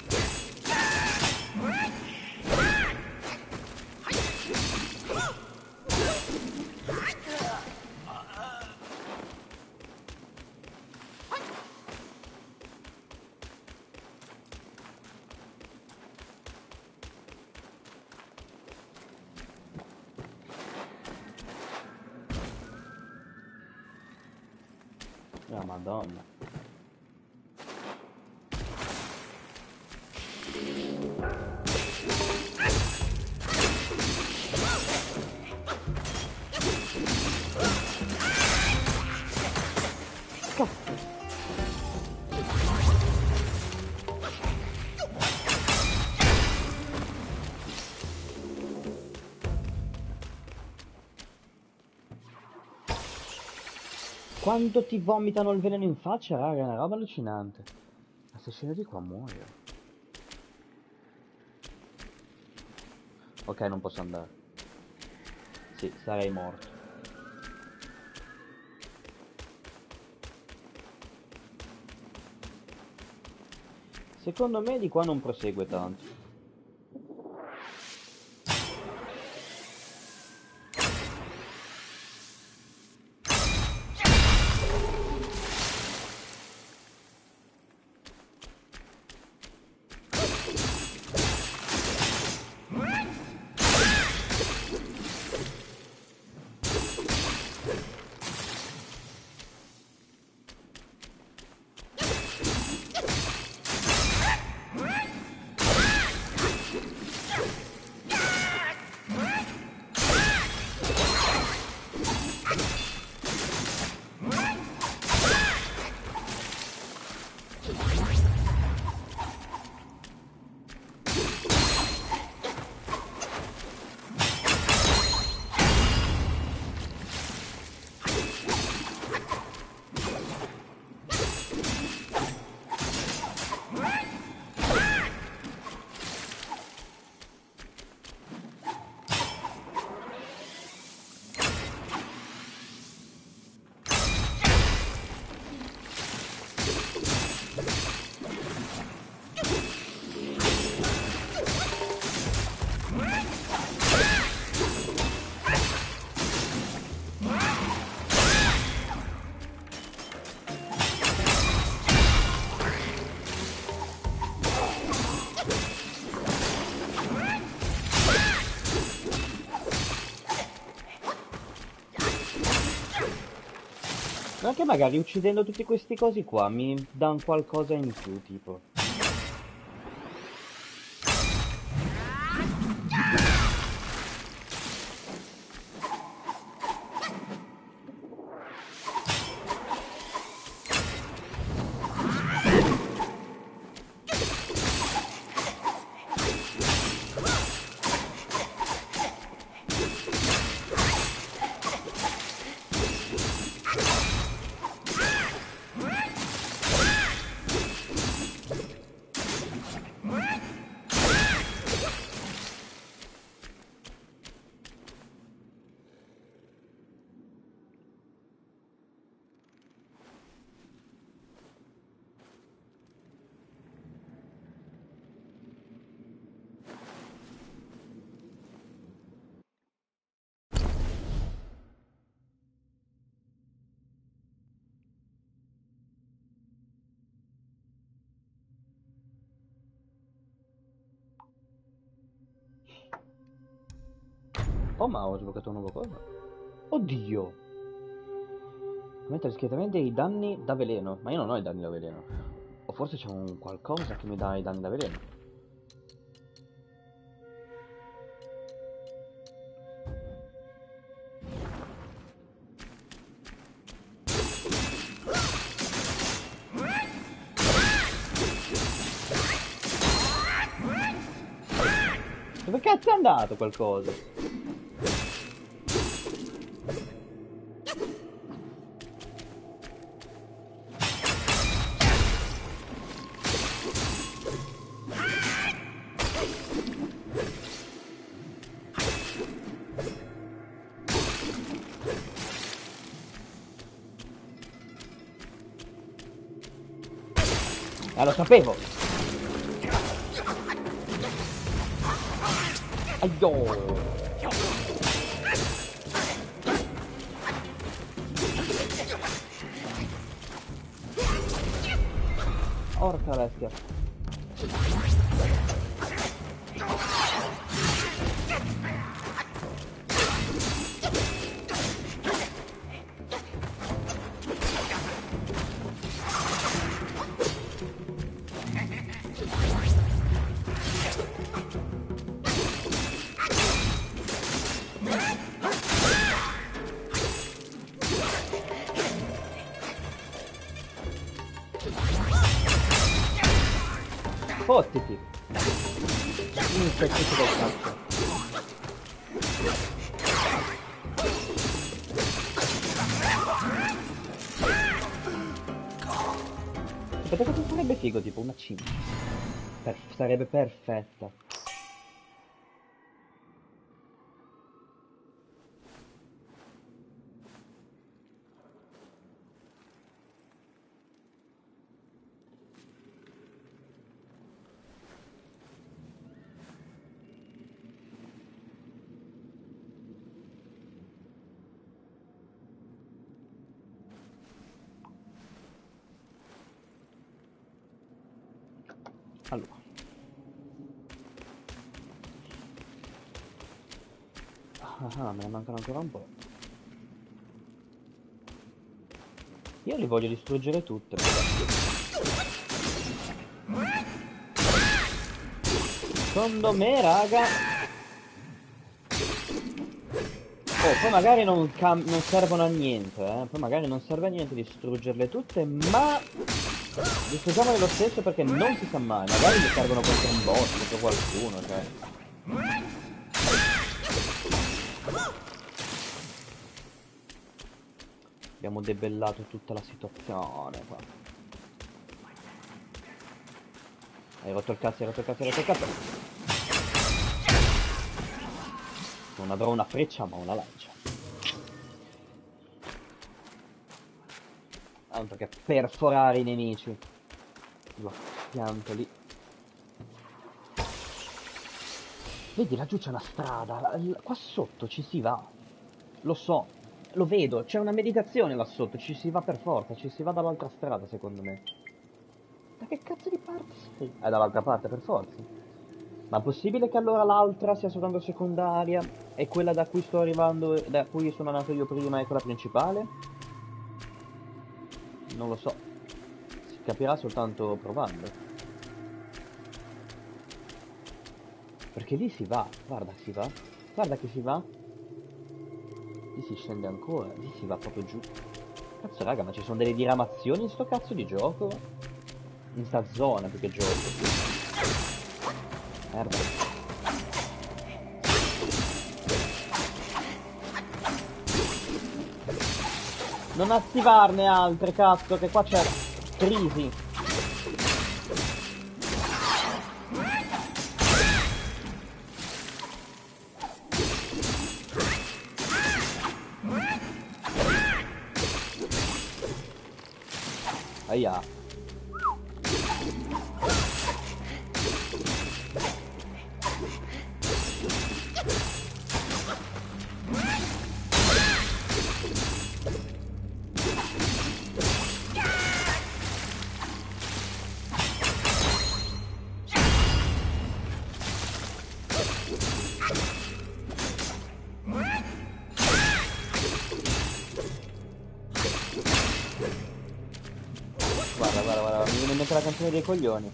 Ah, Madonna. Quando ti vomitano il veleno in faccia, raga, è una roba allucinante. Ma se scendo di qua muoio. Ok, non posso andare. Sì, sarei morto. Secondo me di qua non prosegue tanto. Ma che magari uccidendo tutti questi cosi qua mi dan qualcosa in più, tipo. Oh, ma ho sbloccato un nuovo cosa. Oddio! Aumenta discretamente i danni da veleno. Ma io non ho i danni da veleno. O forse c'è un qualcosa che mi dà i danni da veleno. Dove cazzo è andato qualcosa? Lo sapevo! Aio! Orca bestia! Fottiti! Insetti del cazzo! Sapete cosa sarebbe figo? Tipo una cima. Sarebbe perfetta. Allora. Ah, me ne mancano ancora un po'. Io li voglio distruggere tutte. Secondo me, raga... Oh, poi magari non servono a niente, Poi magari non serve a niente distruggerle tutte, ma... distruggiamole lo stesso perché non si sa mai. Magari mi servono contro un boss, contro qualcuno, cioè... Abbiamo debellato tutta la situazione qua. Hai rotto il cazzo, hai rotto il cazzo, hai rotto il cazzo. Non avrò una freccia ma una lancia. Altro che perforare i nemici. Lo pianto lì. Vedi, laggiù c'è una strada. Qua sotto ci si va. Lo so. Lo vedo. C'è una meditazione là sotto. Ci si va per forza. Ci si va dall'altra strada, secondo me. Da che cazzo di parte sei? Dall'altra parte, per forza. Ma è possibile che allora l'altra sia soltanto secondaria e quella da cui sto arrivando, da cui sono andato io prima, è quella principale? Non lo so. Si capirà soltanto provando. Perché lì si va. Guarda, si va. Guarda che si va. Lì si scende ancora. Lì si va proprio giù. Cazzo, raga, ma ci sono delle diramazioni in sto cazzo di gioco? In sta zona più che gioco. Merda. Non attivarne altre, cazzo, che qua c'è crisi. Aia. mette la canzone dei coglioni.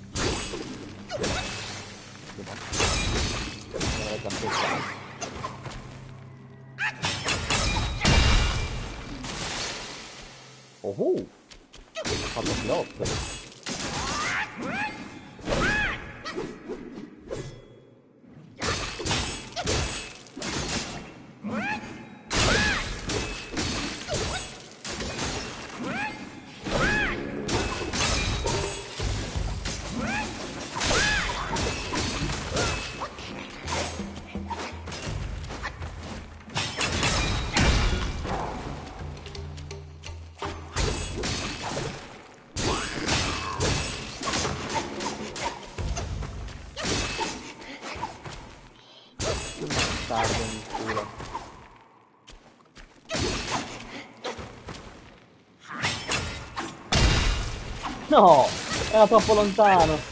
Oh, ho fatto flop. No, era troppo lontano.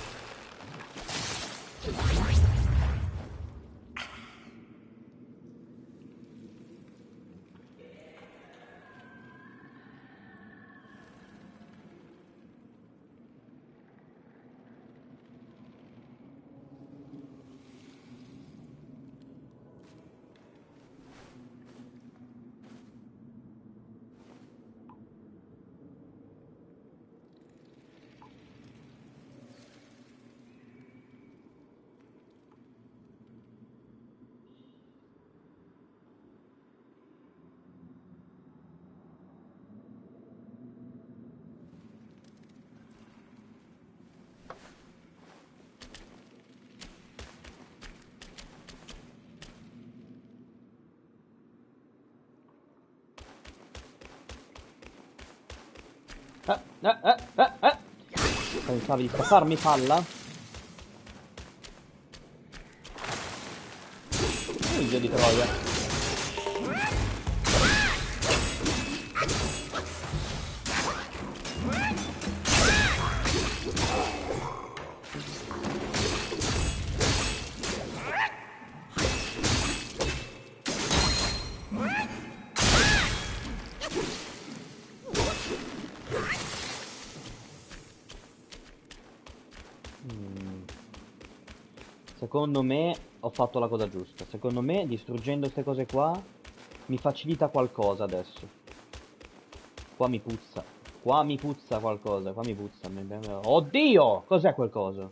Pensavi di stopparmi, palla? Figlio di troia. Secondo me ho fatto la cosa giusta. Secondo me distruggendo queste cose qua mi facilita qualcosa adesso. Qua mi puzza. Qua mi puzza qualcosa. Qua mi puzza. Oddio! Cos'è quel coso?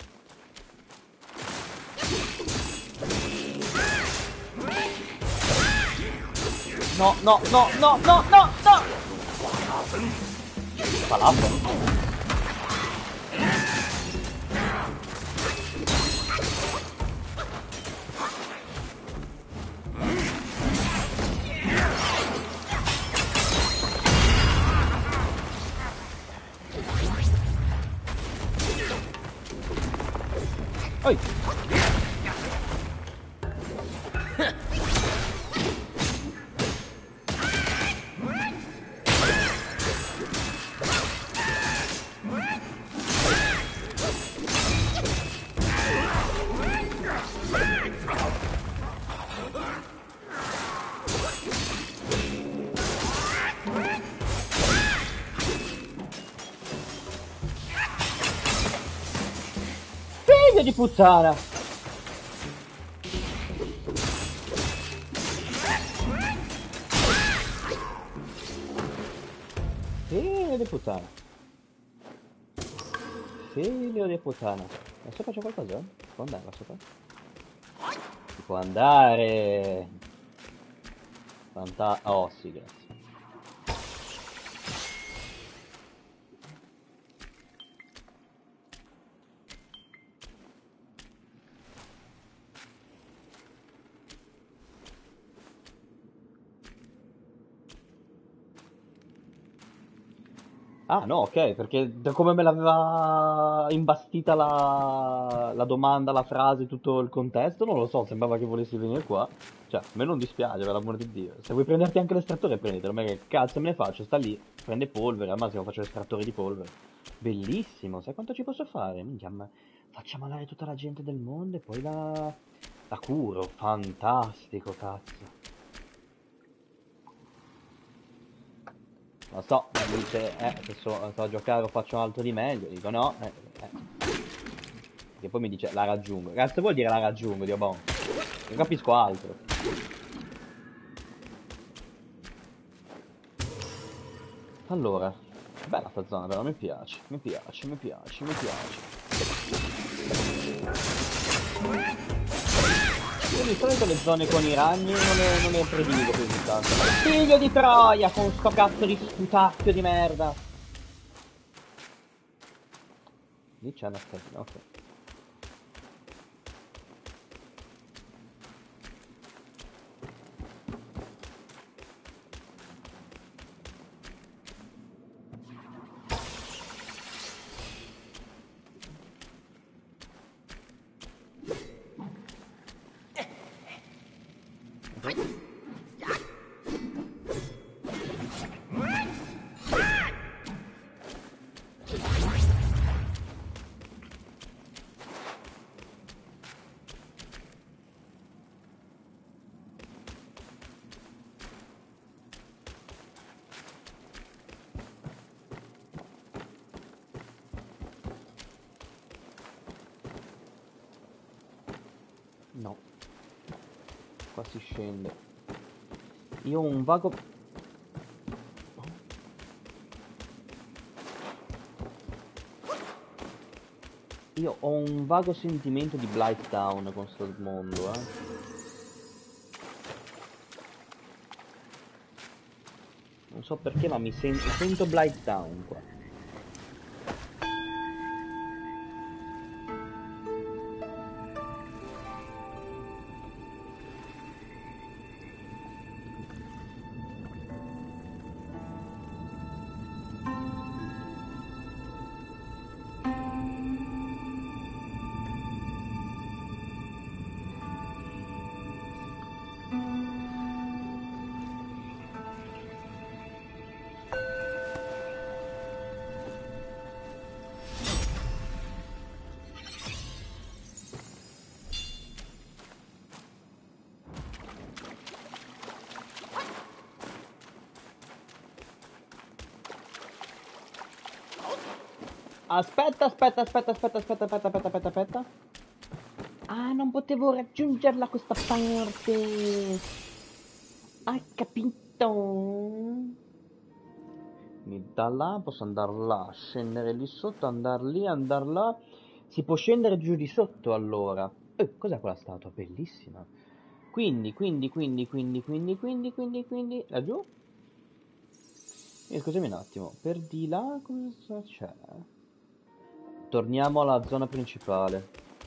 No, no, no, no, no, no, no! Falafel. Oi! Figlio di puttana! Figlio di puttana. Figlio di puttana. Ma sopra c'è qualcosa? Può andare là sopra? Si può andare! Oh sì, grazie. Ah no, ok, perché da come me l'aveva imbastita la domanda, la frase, tutto il contesto, non lo so, sembrava che volessi venire qua. Cioè, a me non dispiace, per l'amor di Dio. Se vuoi prenderti anche l'estrattore, prenditelo, ma che cazzo me ne faccio? Sta lì, prende polvere, al massimo faccio l'estrattore di polvere. Bellissimo, sai quanto ci posso fare? Minchia, ma faccia malare tutta la gente del mondo e poi la curo. Fantastico, cazzo. Lo so, mi dice, se so a giocare o faccio altro di meglio, dico no, Che poi mi dice la raggiungo. Cazzo vuol dire la raggiungo, Dio buono? Non capisco altro. Allora, bella sta zona però, mi piace, mi piace, mi piace, mi piace. Io di solito le zone con i ragni non le prediligo più di tanto. Figlio di Troia con sto cazzo di sputacchio di merda. Lì c'è una casina, ok. No, qua si scende. Io ho un vago... Io ho un vago sentimento di Blighttown con sto mondo, Non so perché, ma sento Blighttown qua. Aspetta. Ah, non potevo raggiungerla questa parte. Hai capito? Da là, posso andare là, scendere lì sotto, andare lì, andare là. Si può scendere giù di sotto allora. Cos'è quella statua? Bellissima. Quindi, laggiù? Scusami un attimo, per di là cosa c'è? Torniamo alla zona principale.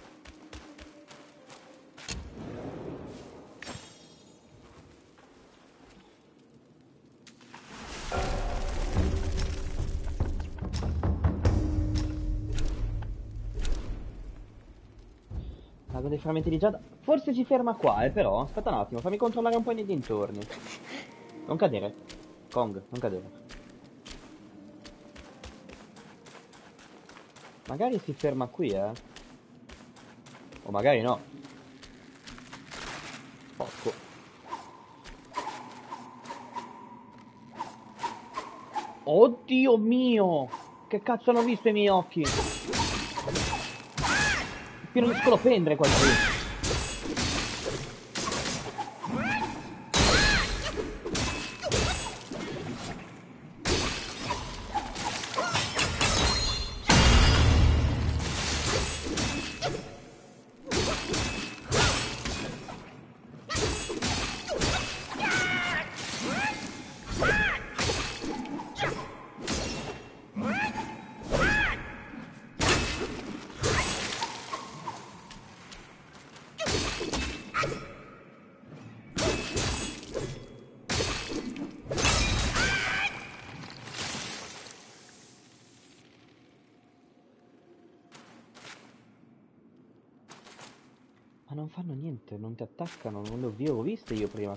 Lago dei frammenti di giada. Forse si ferma qua, però. Aspetta un attimo, fammi controllare un po' nei dintorni. Non cadere. Kong, non cadere. Magari si ferma qui, O magari no. Porco. Oddio mio! Che cazzo hanno visto i miei occhi? Pieno di scolopendre qua giù. Ma non fanno niente, non ti attaccano, non le ho viste io prima.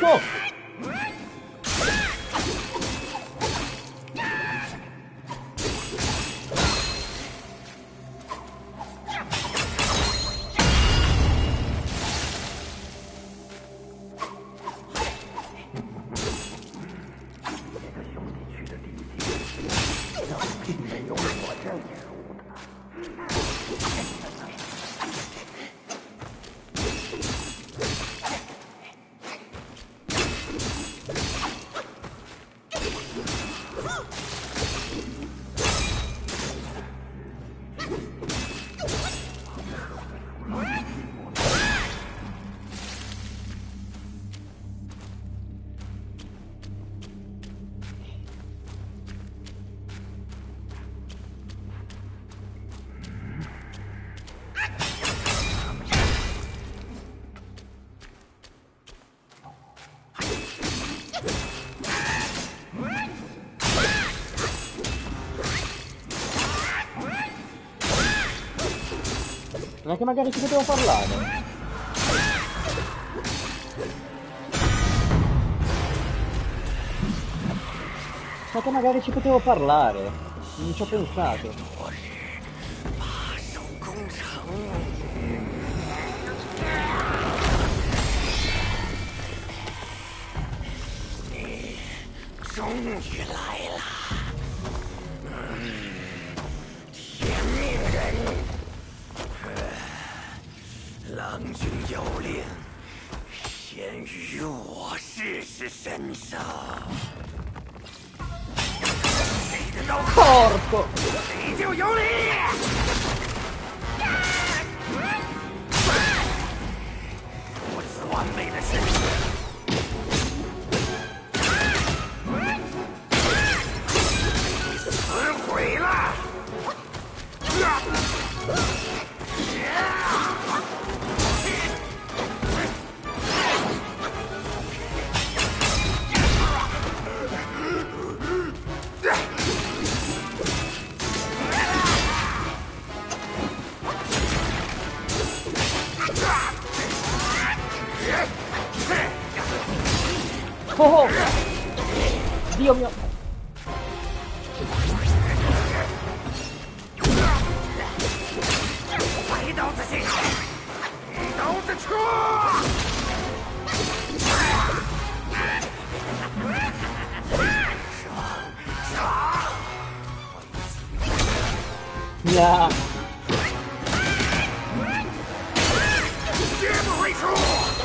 Porco! Non è che magari ci potevo parlare? Ma che magari ci potevo parlare? Non ci ho pensato. 终于来了，天命人，郎君有令，先于我试试身手。谁的刀口，谁就有理。如此完美的身手。 毁了！ Oh! Dio mio! 刀子进，刀子出。爽！ 呀！ 绝不会输。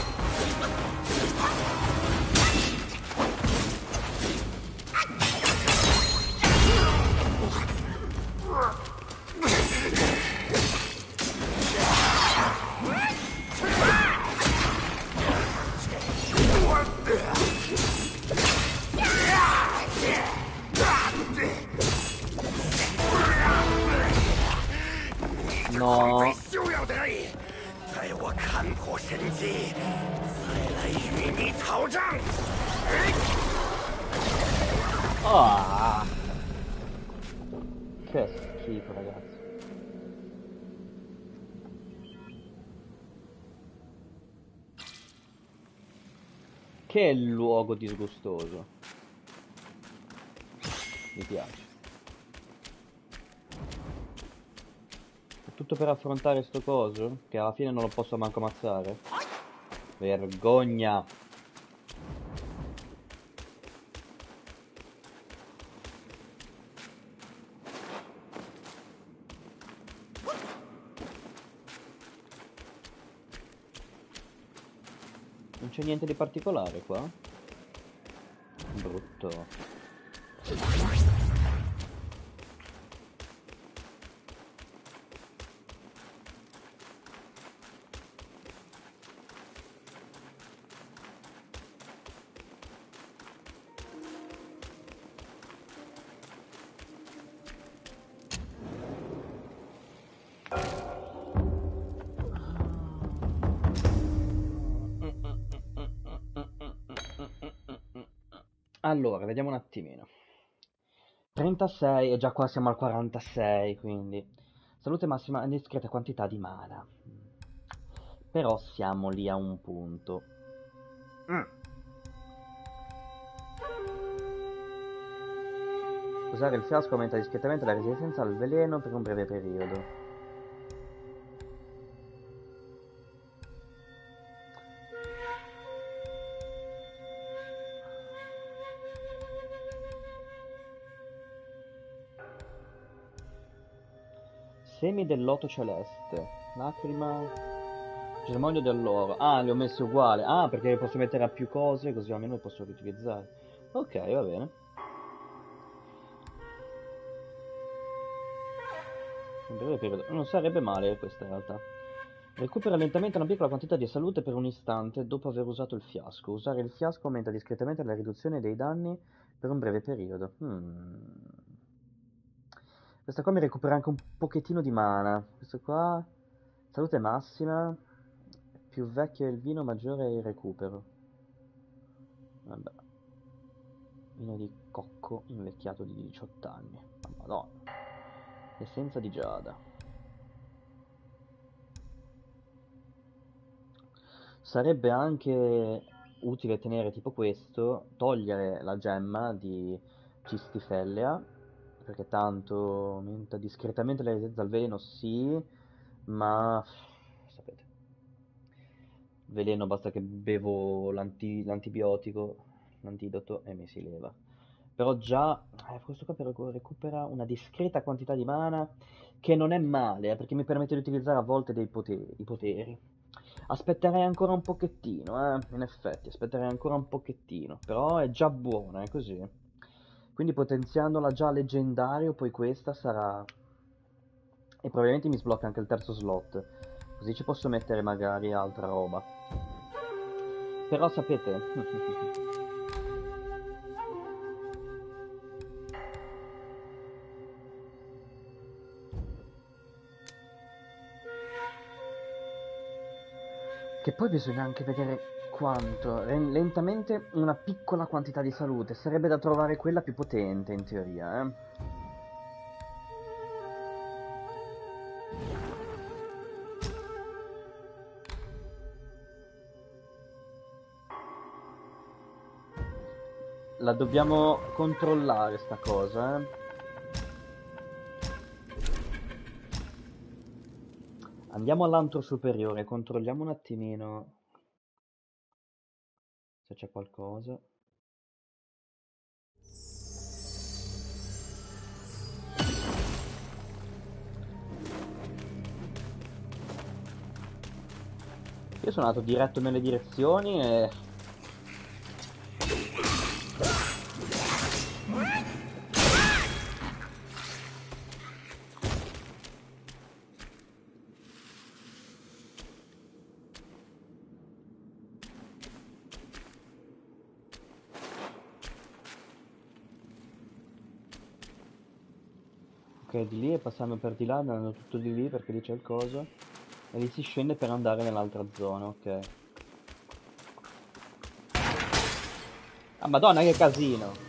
No. 休要得以，在我看破神机，再来与你讨账。 Ah. Che schifo, ragazzi. Che luogo disgustoso. Mi piace. Tutto per affrontare sto coso? Che alla fine non lo posso manco ammazzare? Vergogna! Non c'è niente di particolare qua? Brutto. Allora, vediamo un attimino. 36 e già qua siamo al 46, quindi salute massima e discreta quantità di mana. Però siamo lì a un punto. Usare il fiasco aumenta discretamente la resistenza al veleno per un breve periodo. Semi del loto celeste. Lacrima. Germoglio dell'oro. Ah, li ho messi uguali. Ah, perché li posso mettere a più cose, così almeno li posso riutilizzare. Ok, va bene. Un breve periodo. Non sarebbe male questa in realtà. Recupera lentamente una piccola quantità di salute per un istante dopo aver usato il fiasco. Usare il fiasco aumenta discretamente la riduzione dei danni per un breve periodo. Questa qua mi recupera anche un pochettino di mana. Questo qua, salute massima. Più vecchio è il vino, maggiore è il recupero. Vabbè. Vino di cocco invecchiato di 18 anni. Oh, madonna. Essenza di giada. Sarebbe anche utile tenere tipo questo, togliere la gemma di Cistifellea, perché tanto aumenta discretamente la resistenza al veleno, sì, ma sapete, veleno basta che bevo l'antibiotico, l'antidoto e mi si leva. Però già, questo qua recupera una discreta quantità di mana, che non è male, perché mi permette di utilizzare a volte i poteri. Aspetterei ancora un pochettino, in effetti, aspetterei ancora un pochettino, però è già buona, è così. Quindi potenziandola già a leggendario, poi questa sarà... E probabilmente mi sblocca anche il terzo slot, così ci posso mettere magari altra roba. Però sapete... Che poi bisogna anche vedere quanto. Lentamente una piccola quantità di salute. Sarebbe da trovare quella più potente in teoria, eh. La dobbiamo controllare sta cosa, eh. Andiamo all'antro superiore, controlliamo un attimino se c'è qualcosa. Io sono andato diretto nelle direzioni e... Ok, di lì e passando per di là, andando tutto di lì perché lì c'è il coso. E lì si scende per andare nell'altra zona, ok. Ah, madonna, che casino!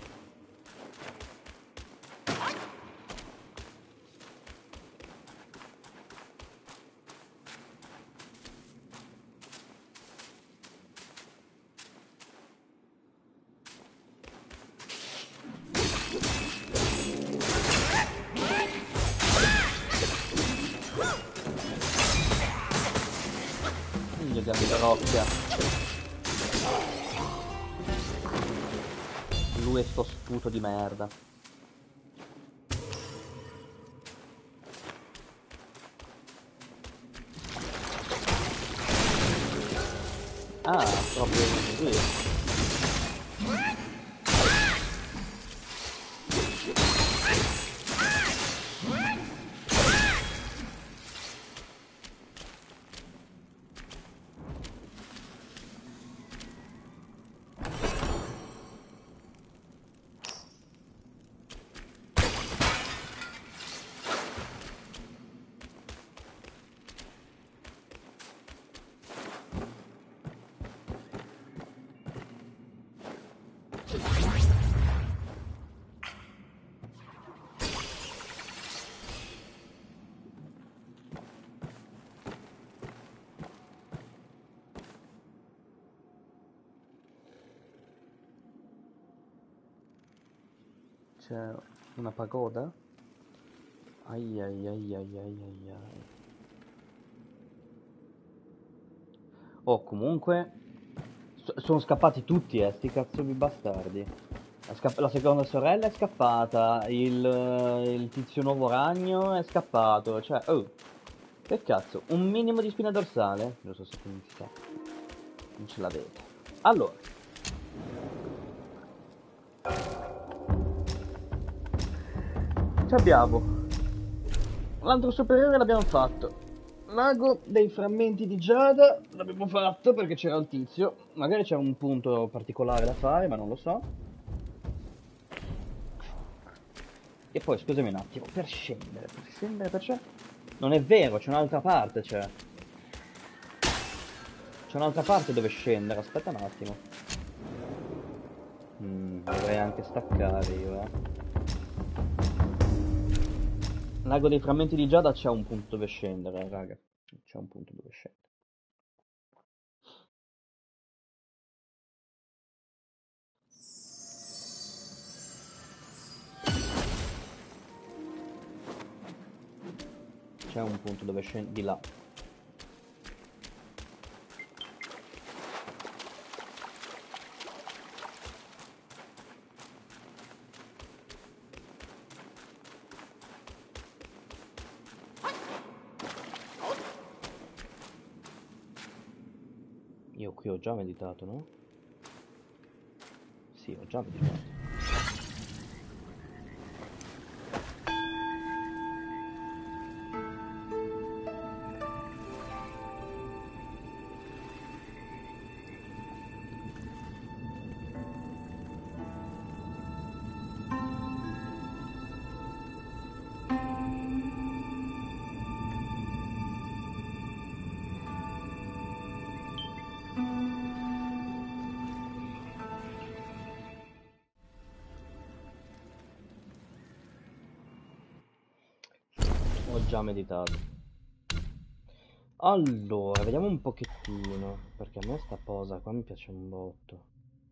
Gli diamo la rocchia. Lui è sto sputo di merda. Ah, proprio così. c'è una pagoda? Ai ai ai ai ai ai ai. Oh, comunque sono scappati tutti, sti cazzo di bastardi. La seconda sorella è scappata, il tizio nuovo ragno è scappato, cioè, oh, che cazzo, un minimo di spina dorsale? Non so se sta. Non ce l'avete. Allora, ci abbiamo. L'altro superiore l'abbiamo fatto. Mago dei frammenti di Giada l'abbiamo fatto perché c'era il tizio. Magari c'era un punto particolare da fare, ma non lo so. E poi, scusami un attimo, per scendere, perciò... Non è vero, c'è un'altra parte, c'è. C'è un'altra parte dove scendere, aspetta un attimo. Dovrei anche staccare io, L'ago dei frammenti di Giada c'è un punto dove scendere, raga. C'è un punto dove scendere. C'è un punto dove scendere, di là. Io qui ho già meditato, no? Sì, ho già meditato. Ho già meditato. Allora, vediamo un pochettino, perché a me sta posa qua mi piace un botto.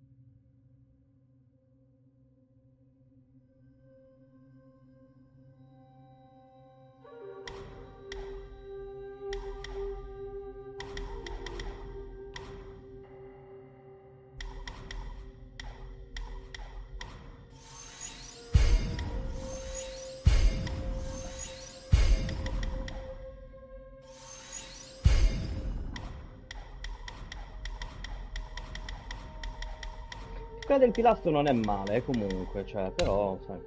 Quella del pilastro non è male, comunque, cioè, però, sai.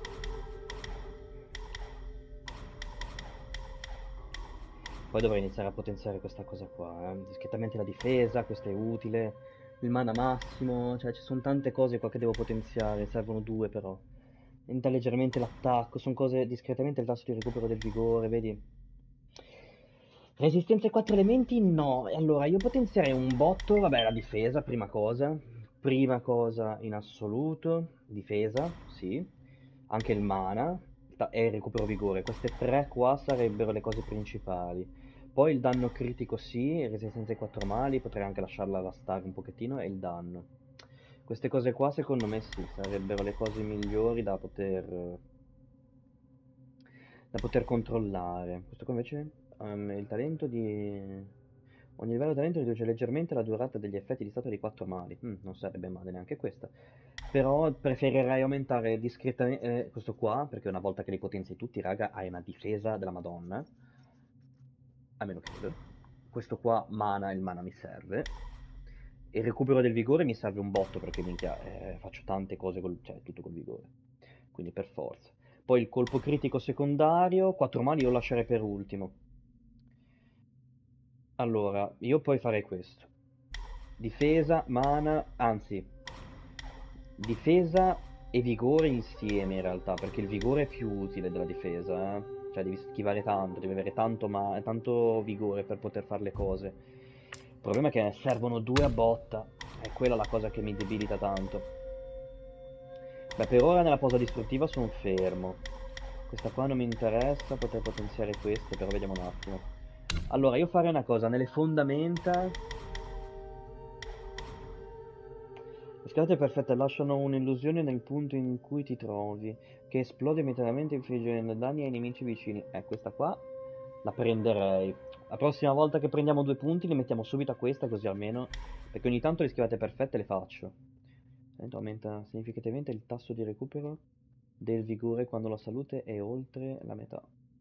Poi dovrei iniziare a potenziare questa cosa qua, discretamente la difesa, questa è utile, il mana massimo, cioè ci sono tante cose qua che devo potenziare, servono due però. Aumenta leggermente l'attacco, sono cose discretamente il tasso di recupero del vigore, vedi? Resistenza ai 4 elementi? No. E allora io potenzierei un botto, vabbè, la difesa, prima cosa in assoluto, difesa, sì, anche il mana e il recupero vigore, queste tre qua sarebbero le cose principali. Poi il danno critico sì, resistenza ai 4 mali, potrei anche lasciarla rastare un pochettino, e il danno. Queste cose qua secondo me sì, sarebbero le cose migliori da poter controllare. Questo qua invece il talento di... Ogni livello di talento riduce leggermente la durata degli effetti di stato di 4 mali. Non sarebbe male neanche questa. Però preferirei aumentare discretamente questo qua, perché una volta che li potenzi tutti, raga, hai una difesa della Madonna. Almeno credo. Questo qua, mana, il mana mi serve. Il recupero del vigore mi serve un botto, perché minchia, faccio tante cose, cioè tutto col vigore. Quindi per forza. Poi il colpo critico secondario, 4 mani io lo lascerei per ultimo. Allora, io poi farei questo. Difesa, mana, anzi, difesa e vigore insieme in realtà, perché il vigore è più utile della difesa, Cioè devi schivare tanto, devi avere tanto vigore per poter fare le cose. Il problema è che servono due a botta, è quella la cosa che mi debilita tanto. Beh, per ora nella posa distruttiva sono fermo. Questa qua non mi interessa, potrei potenziare queste, però vediamo un attimo. Allora, io farei una cosa, nelle fondamenta... schiate perfette lasciano un'illusione nel punto in cui ti trovi, che esplode immediatamente infliggendo danni ai nemici vicini. Questa qua la prenderei. La prossima volta che prendiamo 2 punti li mettiamo subito a questa, così almeno... Perché ogni tanto le schivate perfette le faccio. Aumenta significativamente il tasso di recupero del vigore quando la salute è oltre la metà.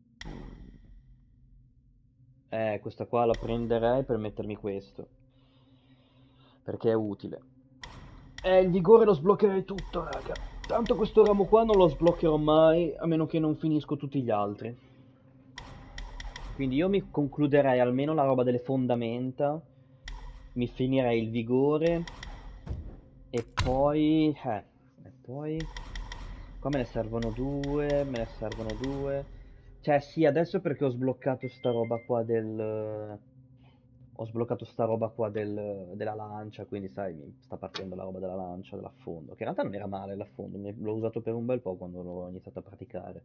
Questa qua la prenderei per mettermi questo. Perché è utile. Il vigore lo sbloccherei tutto, raga. Tanto questo ramo qua non lo sbloccherò mai, a meno che non finisco tutti gli altri. Quindi io mi concluderei almeno la roba delle fondamenta. Mi finirei il vigore. E poi... E poi... Qua me ne servono 2, me ne servono 2. Cioè sì, adesso perché ho sbloccato sta roba qua del... Ho sbloccato sta roba qua della lancia, quindi sai, mi sta partendo la roba della lancia, dell'affondo, che in realtà non era male l'affondo, l'ho usato per un bel po' quando l'ho iniziato a praticare.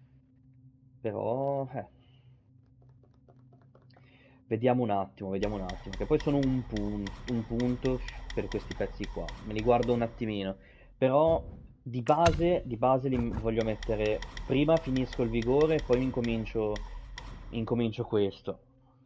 Però, vediamo un attimo, che poi sono un punto per questi pezzi qua, me li guardo un attimino, però di base li voglio mettere, prima finisco il vigore e poi incomincio questo.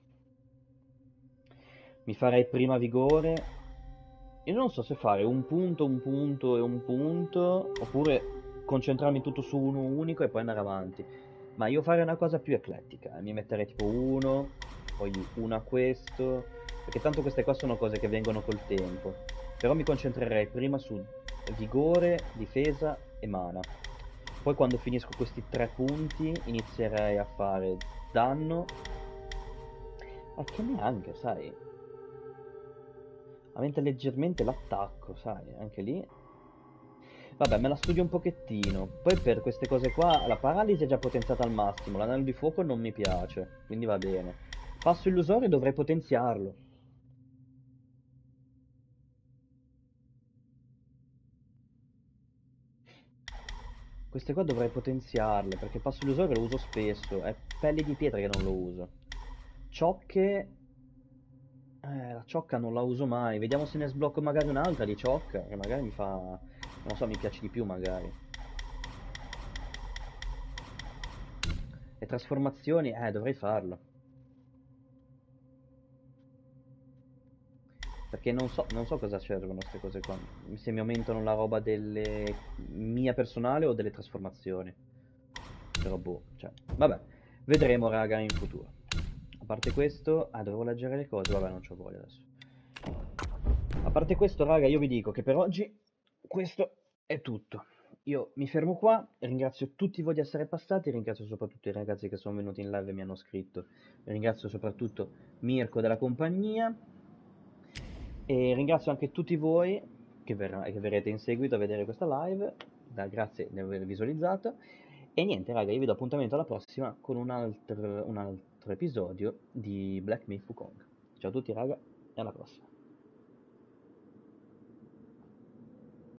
Mi farei prima vigore. Io non so se fare un punto e un punto, oppure concentrarmi tutto su uno unico e poi andare avanti. Ma io farei una cosa più eclettica, mi metterei tipo uno, poi uno a questo, perché tanto queste qua sono cose che vengono col tempo. Però mi concentrerei prima su vigore, difesa e mana. Poi quando finisco questi 3 punti inizierei a fare danno. Che neanche, sai. Aumenta leggermente l'attacco, sai, anche lì. Vabbè, me la studio un pochettino. Poi per queste cose qua, la paralisi è già potenziata al massimo, l'anello di fuoco non mi piace, quindi va bene. Passo illusorio dovrei potenziarlo. Queste qua dovrei potenziarle, perché passo illusorio lo uso spesso, è pelle di pietra che non lo uso. Ciocche... la ciocca non la uso mai, vediamo se ne sblocco magari un'altra di ciocca, che magari mi fa... non so, mi piace di più magari. Le trasformazioni, dovrei farlo. Perché non so cosa servono queste cose qua. Se mi aumentano la roba delle mia personale o delle trasformazioni. Però boh, cioè, vabbè, vedremo raga in futuro. A parte questo, dovevo leggere le cose, vabbè, non c'ho voglia adesso. A parte questo, raga, io vi dico che per oggi questo è tutto. Io mi fermo qua, ringrazio tutti voi di essere passati, ringrazio soprattutto i ragazzi che sono venuti in live e mi hanno scritto, ringrazio soprattutto Mirko della compagnia e ringrazio anche tutti voi che verrete in seguito a vedere questa live, grazie di aver visualizzato e niente raga, io vi do appuntamento alla prossima con un altro episodio di Black Myth Wukong. Ciao a tutti raga e alla prossima.